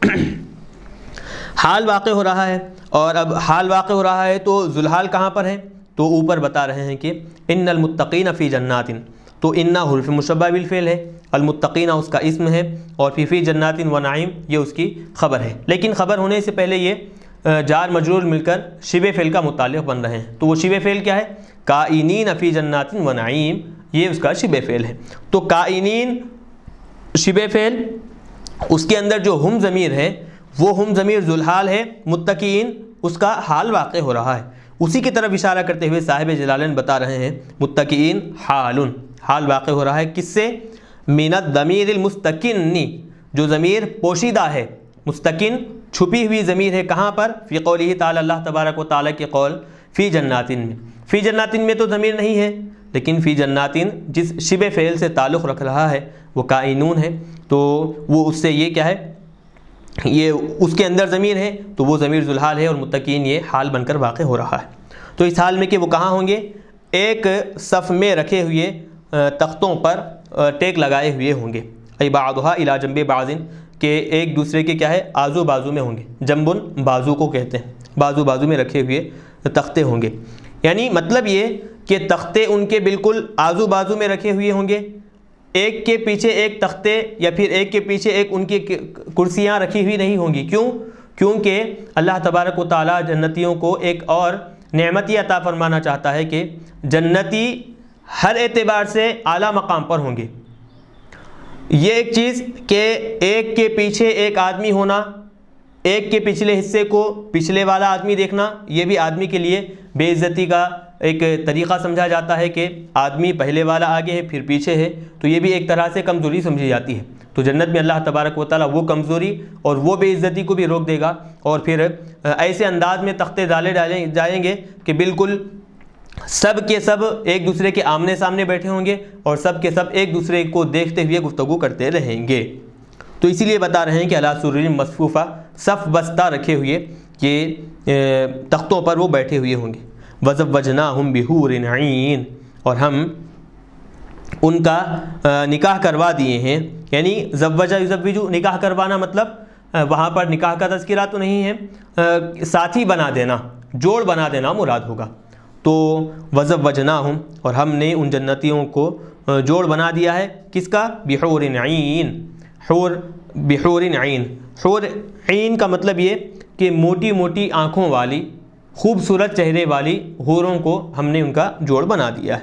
حال واقع ہو رہا ہے، اور اب حال واقع ہو رہا ہے تو ذوالحال کہاں پر ہے؟ تو اوپر بتا رہے ہیں کہ ان المتقین فی جنات، تو انا حرف مشبہ بالفعل ہے، المتقین اس کا اسم ہے، اور فی فی جنات و نعیم یہ اس کی خبر ہے، لیکن خبر ہونے سے پہلے یہ جار مجرور مل کر شبہ فعل کا متعلق بن رہے ہیں۔ تو وہ شبہ فعل کیا ہے؟ کائنین فی جنات و نعیم، یہ اس کا شبہ فعل ہے۔ تو کائنین شبہ فعل، اس کے اندر جو ہم ضمیر ہے وہ ہم ضمیر ذوالحال ہے، متقین اس کا حال واقع ہو رہا ہے، اسی کی طرف اشارہ کرتے ہوئے صاحب جلالین بتا رہے ہیں متقین حال، حال واقع ہو رہا ہے کس سے؟ من الضمیر المستکن، جو ضمیر پوشیدہ ہے، مستکن چھپی ہوئی ضمیر ہے، کہاں پر؟ فی قولہ تعالی، اللہ تبارک و تعالی کے قول فی جناتن میں، فی جناتن میں تو ضمیر نہیں ہے، لیکن فی جناتن جس شبہ فعل سے تعلق رکھ رہا ہے وہ کائنون ہے، تو وہ اس سے یہ کیا ہے؟ یہ اس کے اندر ضمیر ہے، تو وہ ضمیر ذوالحال ہے، اور متقین یہ حال بن کر واقع ہو رہا ہے۔ تو اس حال میں کہ وہ کہاں ہوں گے؟ ایک صف میں رکھے ہوئے تختوں پر ٹیک لگائے ہوئے ہوں گے، ای بعضھا الی جنب بعض، کہ ایک دوسرے کے کیا ہے؟ آزو بازو میں ہوں گے، جنبن بازو کو کہتے ہیں، بازو بازو میں رکھے ہوئے تختے ہوں گے، یعنی مطلب یہ کہ تختے ان کے بالکل آزو بازو میں رکھے ہوئے ہوں گے، ایک کے پیچھے ایک تختے یا پھر ایک کے پیچھے ایک ان کی کرسیاں رکھی ہوئی نہیں ہوں گی۔ کیوں؟ کیونکہ اللہ تبارک و تعالیٰ جنتیوں کو ایک اور نعمتی عطا فرمانا چاہتا ہے کہ جنتی ہر اعتبار سے اعلیٰ مقام پر ہوں گے۔ یہ ایک چیز کہ ایک کے پیچھے ایک آدمی ہونا، ایک کے پچھلے حصے کو پچھلے والا آدمی دیکھنا، یہ بھی آدمی کے لیے بے عزتی کا ایک طریقہ سمجھا جاتا ہے کہ آدمی پہلے والا آگے ہے پھر پیچھے ہے، تو یہ بھی ایک طرح سے کمزوری سمجھی جاتی ہے۔ تو جنت میں اللہ تبارک و تعالیٰ وہ کمزوری اور وہ بے عزتی کو بھی روک دے گا، اور پھر ایسے انداز میں تختے ڈالے ڈالے جائیں گے کہ بالکل سب کے سب ایک دوسرے کے آمنے سامنے بیٹھے ہوں گے، اور سب کے سب ایک دوسرے کو دیکھتے ہوئے گفتگو کرتے رہیں گے۔ تو اسی لیے بتا رہے ہیں کہ علی سرر مصفوفہ، صف بستہ رکھے ہوئے یہ تختوں پر وہ بیٹھے ہوئے ہوں گے۔ وَزَوَّجْنَاهُمْ بِحُورٍ عِین، اور ہم ان کا نکاح کروا دیے ہیں، یعنی زوجہ یزوجو، نکاح کروانا مطلب وہاں پر نکاح کا تذکرہ تو نہیں ہے، ساتھی بنا دینا، جوڑ بنا دینا مراد ہوگا۔ تو وَزَوَّجْنَاهُمْ، اور ہم نے ان جنتیوں کو جوڑ بنا دیا ہے، کس کا؟ بِحُورٍ عِین، حور بحور عین، حور عین کا مطلب یہ کہ موٹی موٹی آنکھوں والی خوبصورت چہرے والی حوروں کو ہم نے ان کا جوڑ بنا دیا ہے۔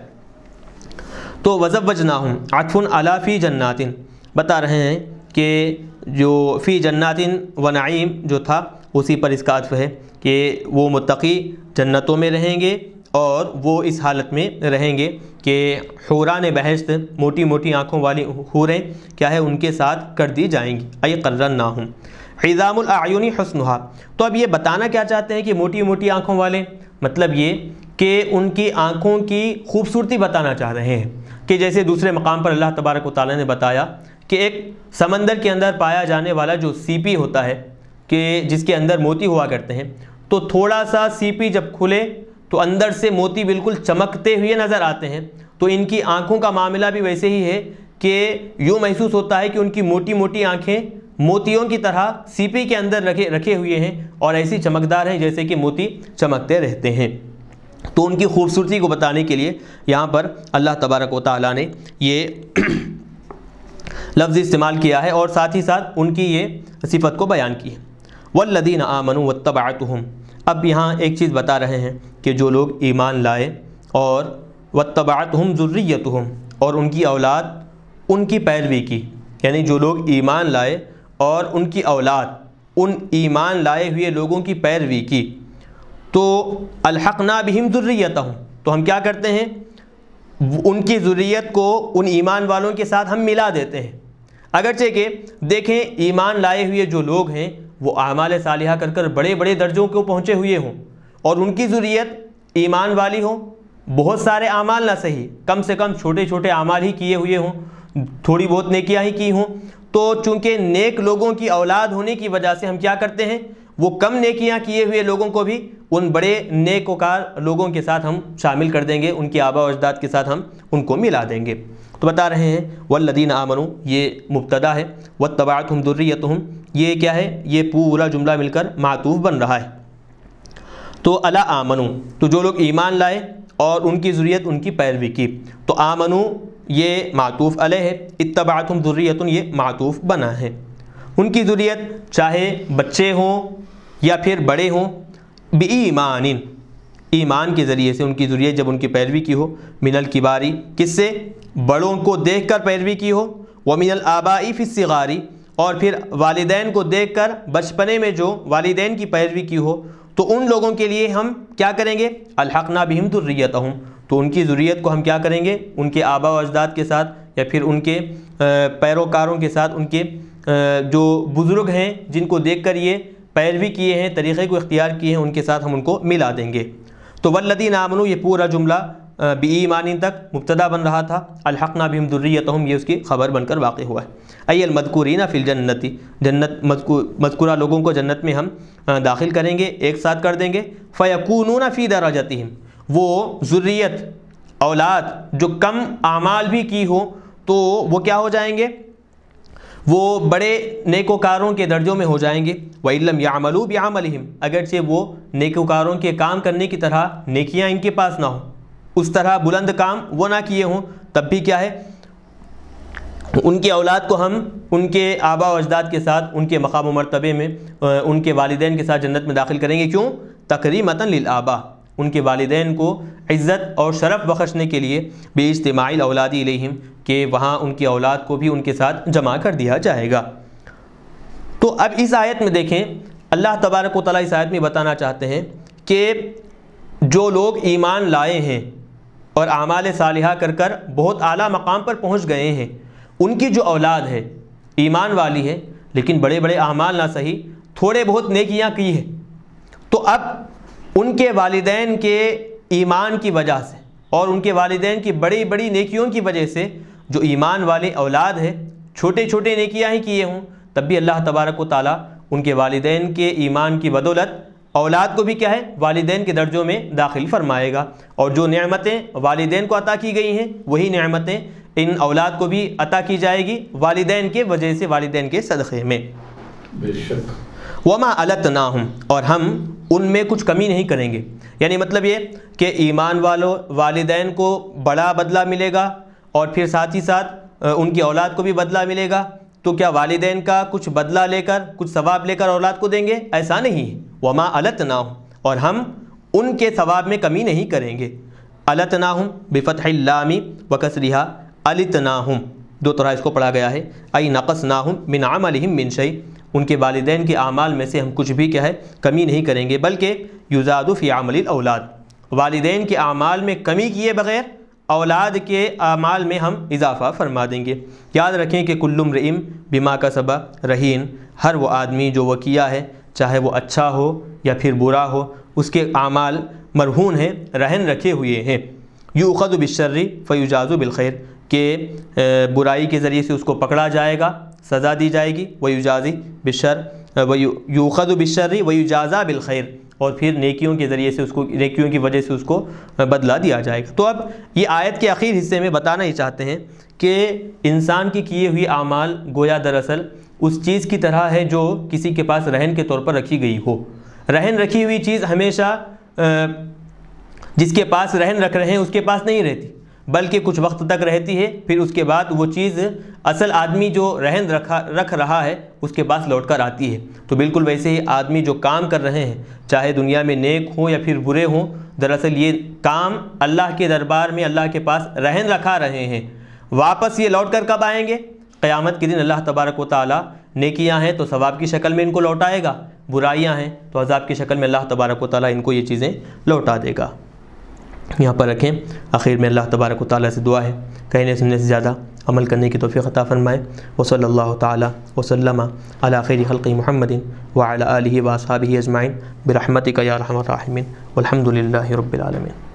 تو وزوجناہم عطف علی فی جنات، بتا رہے ہیں کہ جو فی جنات و نعیم جو تھا اسی پر اس کا عطف ہے کہ وہ متقی جنتوں میں رہیں گے اور وہ اس حالت میں رہیں گے کہ حوران بہشت موٹی موٹی آنکھوں والی حوریں کیا ہے ان کے ساتھ کر دی جائیں گی. ای قرناہم عظام الاعین حسنھا. تو اب یہ بتانا کیا چاہتے ہیں کہ موٹی موٹی آنکھوں والے، مطلب یہ کہ ان کی آنکھوں کی خوبصورتی بتانا چاہ رہے ہیں کہ جیسے دوسرے مقام پر اللہ تبارک و تعالیٰ نے بتایا کہ ایک سمندر کے اندر پایا جانے والا جو سیپی ہوتا ہے کہ جس کے اندر موتی ہوا کرتے ہیں، تو تھوڑا سا سیپی جب کھلے تو اندر سے موتی بالکل چمکتے ہوئے نظر آتے ہیں. تو ان کی آنکھوں کا معاملہ بھی ویسے ہی ہے کہ یوں محسوس ہوتا ہے کہ ان کی موٹی موٹی آنکھیں موتیوں کی طرح سیپی کے اندر رکھے رکھے ہوئے ہیں اور ایسی چمکدار ہیں جیسے کہ موتی چمکتے رہتے ہیں. تو ان کی خوبصورتی کو بتانے کے لیے یہاں پر اللہ تبارک و تعالیٰ نے یہ لفظ استعمال کیا ہے اور ساتھ ہی ساتھ ان کی یہ صفت کو بیان کی ہے. والذین آمنوا واتبعتہم. اب یہاں ایک چیز بتا رہے ہیں کہ جو لوگ ایمان لائے اور واتبعتہم ذریتہم اور ان کی اولاد ان کی پیروی کی، یعنی جو لوگ ایمان لائے اور ان کی اولاد ان ایمان لائے ہوئے لوگوں کی پیروی کی، تو الحقنا بہم ذریتہم. تو ہم کیا کرتے ہیں، ان کی ذریت کو ان ایمان والوں کے ساتھ ہم ملا دیتے ہیں. اگرچہ کہ دیکھیں ایمان لائے ہوئے جو لوگ ہیں وہ اعمال صالحہ کر کر بڑے بڑے درجوں کو پہنچے ہوئے ہوں اور ان کی ذریت ایمان والی ہو، بہت سارے اعمال نہ صحیح، کم سے کم چھوٹے چھوٹے اعمال ہی کیے ہوئے ہوں، تھوڑی بہت نیکیاں ہی کی ہوں، تو چونکہ نیک لوگوں کی اولاد ہونے کی وجہ سے ہم کیا کرتے ہیں، وہ کم نیکیاں کیے ہوئے لوگوں کو بھی ان بڑے نیک وکار لوگوں کے ساتھ ہم شامل کر دیں گے، ان کے آباء و اجداد کے ساتھ ہم ان کو ملا دیں گے. تو بتا رہے ہیں والذین آمنوا یہ مبتدا ہے، واتبعتہم ذریتہم یہ کیا ہے، یہ پورا جملہ مل کر معطوف بن رہا ہے. تو الا آمنوا تو جو لوگ ایمان لائے اور ان کی ذریت ان کی پیروی کی، تو آمنوا یہ معطوف علیہ ہے، اتبعتہم ذریتہم یہ معطوف بنا ہے. ان کی ذریت چاہے بچے ہوں یا پھر بڑے ہوں، بِایمان ایمان کے ذریعے سے ان کی ذریت جب ان کی پیروی کی ہو، من الکباری کس سے، بڑوں کو دیکھ کر پیروی کی ہو، ومن الآباء فی الصغار اور پھر والدین کو دیکھ کر بچپنے میں جو والدین کی پیروی کی ہو، تو ان لوگوں کے لیے ہم کیا کریں گے، الحقنا بہم ذریتہم تو ان کی ذریت کو ہم کیا کریں گے، ان کے آباء و اجداد کے ساتھ یا پھر ان کے پیروکاروں کے ساتھ، ان کے جو بزرگ ہیں جن کو دیکھ کر یہ پیروی کیے ہیں، طریقے کو اختیار کیے ہیں، ان کے ساتھ ہم ان کو ملا دیں گے. تو والذین آمنوا یہ پورا جملہ بِایمان تک مبتدا بن رہا تھا، الحقنا بہم ذریتہم یہ اس کی خبر بن کر واقع ہوا ہے. ای المذکورین فی الجنت جنت مذکورہ لوگوں کو جنت میں ہم داخل کریں گے، ایک ساتھ کر دیں گے. فیکونون فی درجتہم وہ ذریت اولاد جو کم اعمال بھی کی ہو تو وہ کیا ہو جائیں گے، وہ بڑے نیکوکاروں کے درجوں میں ہو جائیں گے. وَإِن لَّمْ يَعْمَلُوا بِعَمَلِهِمْ اگرچہ وہ نیکوکاروں کے کام کرنے کی طرح نیکیاں ان کے پاس نہ ہوں، اس طرح بلند کام وہ نہ کیے ہوں، تب بھی کیا ہے ان کی اولاد کو ہم ان کے آباء و اجداد کے ساتھ ان کے مقام و مرتبے میں ان کے والدین کے ساتھ جنت میں داخل کریں گے. کیوں، تکریمۃ للآباء ان کے والدین کو عزت اور شرف بخشنے کے لیے، باجتماع الاولاد الیہم کہ وہاں ان کی اولاد کو بھی ان کے ساتھ جمع کر دیا جائے گا. تو اب اس آیت میں دیکھیں اللہ تبارک و تعالیٰ اس آیت میں بتانا چاہتے ہیں کہ جو لوگ ایمان لائے ہیں اور اعمال صالحہ کر کر بہت اعلیٰ مقام پر پہنچ گئے ہیں، ان کی جو اولاد ہے ایمان والی ہے لیکن بڑے بڑے اعمال نہ صحیح تھوڑے بہت نیکیاں کی ہیں، تو اب ان کے والدین کے ایمان کی وجہ سے اور ان کے والدین کی بڑی بڑی نیکیوں کی وجہ سے جو ایمان والے اولاد ہے چھوٹے چھوٹے نیکیاں ہی کیے ہوں، تب بھی اللہ تبارک و تعالیٰ ان کے والدین کے ایمان کی بدولت اولاد کو بھی کیا ہے والدین کے درجوں میں داخل فرمائے گا. اور جو نعمتیں والدین کو عطا کی گئی ہیں وہی نعمتیں ان اولاد کو بھی عطا کی جائے گی والدین کے وجہ سے، والدین کے صدقے میں. بے شک. وما التناہم اور ہم ان میں کچھ کمی نہیں کریں گے، یعنی مطلب یہ کہ ایمان والوں والدین کو بڑا بدلہ ملے گا اور پھر ساتھ ہی ساتھ ان کی اولاد کو بھی بدلہ ملے گا. تو کیا والدین کا کچھ بدلہ لے کر کچھ ثواب لے کر اولاد کو دیں گے؟ ایسا نہیں. وما التناہم اور ہم ان کے ثواب میں کمی نہیں کریں گے. التناہم بفتح اللام وکسرہا التناہم دو طرح اس کو پڑھا گیا ہے. ای نقصناہم من عملہم من شیء ان کے والدین کے اعمال میں سے ہم کچھ بھی کیا ہے کمی نہیں کریں گے، بلکہ یزاد فی عمل الاولاد والدین کے اعمال میں کمی کیے بغیر اولاد کے اعمال میں ہم اضافہ فرما دیں گے۔ یاد رکھیں کہ کل امرئ بما کسب رہین، ہر وہ آدمی جو وہ کیا ہے، چاہے وہ اچھا ہو یا پھر برا ہو، اس کے اعمال مرہون ہیں، رہن رکھے ہوئے ہیں۔ یؤخذ بالشر فیجاز بالخیر، کہ برائی کے ذریعے سے اس کو پکڑا جائے گا، سزا دی جائے گی، ویجازی بالشر یؤخذ بالشر ویجازا بالخیر، اور پھر نیکیوں کے ذریعے سے اس کو، نیکیوں کی وجہ سے اس کو بدلہ دیا جائے گا۔ تو اب یہ آیت کے آخر حصے میں بتانا ہی چاہتے ہیں کہ انسان کی کیے ہوئی اعمال گویا دراصل اس چیز کی طرح ہے جو کسی کے پاس رہن کے طور پر رکھی گئی ہو۔ رہن رکھی ہوئی چیز ہمیشہ جس کے پاس رہن رکھ رہے ہیں اس کے پاس نہیں رہتی، بلکہ کچھ وقت تک رہتی ہے، پھر اس کے بعد وہ چیز اصل آدمی جو رہن رکھا رکھ رہا ہے اس کے پاس لوٹ کر آتی ہے۔ تو بالکل ویسے ہی آدمی جو کام کر رہے ہیں، چاہے دنیا میں نیک ہوں یا پھر برے ہوں، دراصل یہ کام اللہ کے دربار میں اللہ کے پاس رہن رکھا رہے ہیں۔ واپس یہ لوٹ کر کب آئیں گے؟ قیامت کے دن اللہ تبارک و تعالیٰ نیکیاں ہیں تو ثواب کی شکل میں ان کو لوٹائے گا، برائیاں ہیں تو عذاب کی شکل میں اللہ تبارک و تعالیٰ ان کو یہ چیزیں لوٹا دے گا۔ یہاں پر رکھیں، آخر میں اللہ تبارک و تعالیٰ سے دعا ہے کہنے سننے سے زیادہ عمل کرنے کی توفیق عطا فرمائے۔ وصلی اللہ تعالیٰ وسلم علی خیر خلق محمد وعلی آلہ واصحابہ اجمعین برحمتک یا ارحم الراحمین والحمد للہ رب العالمین۔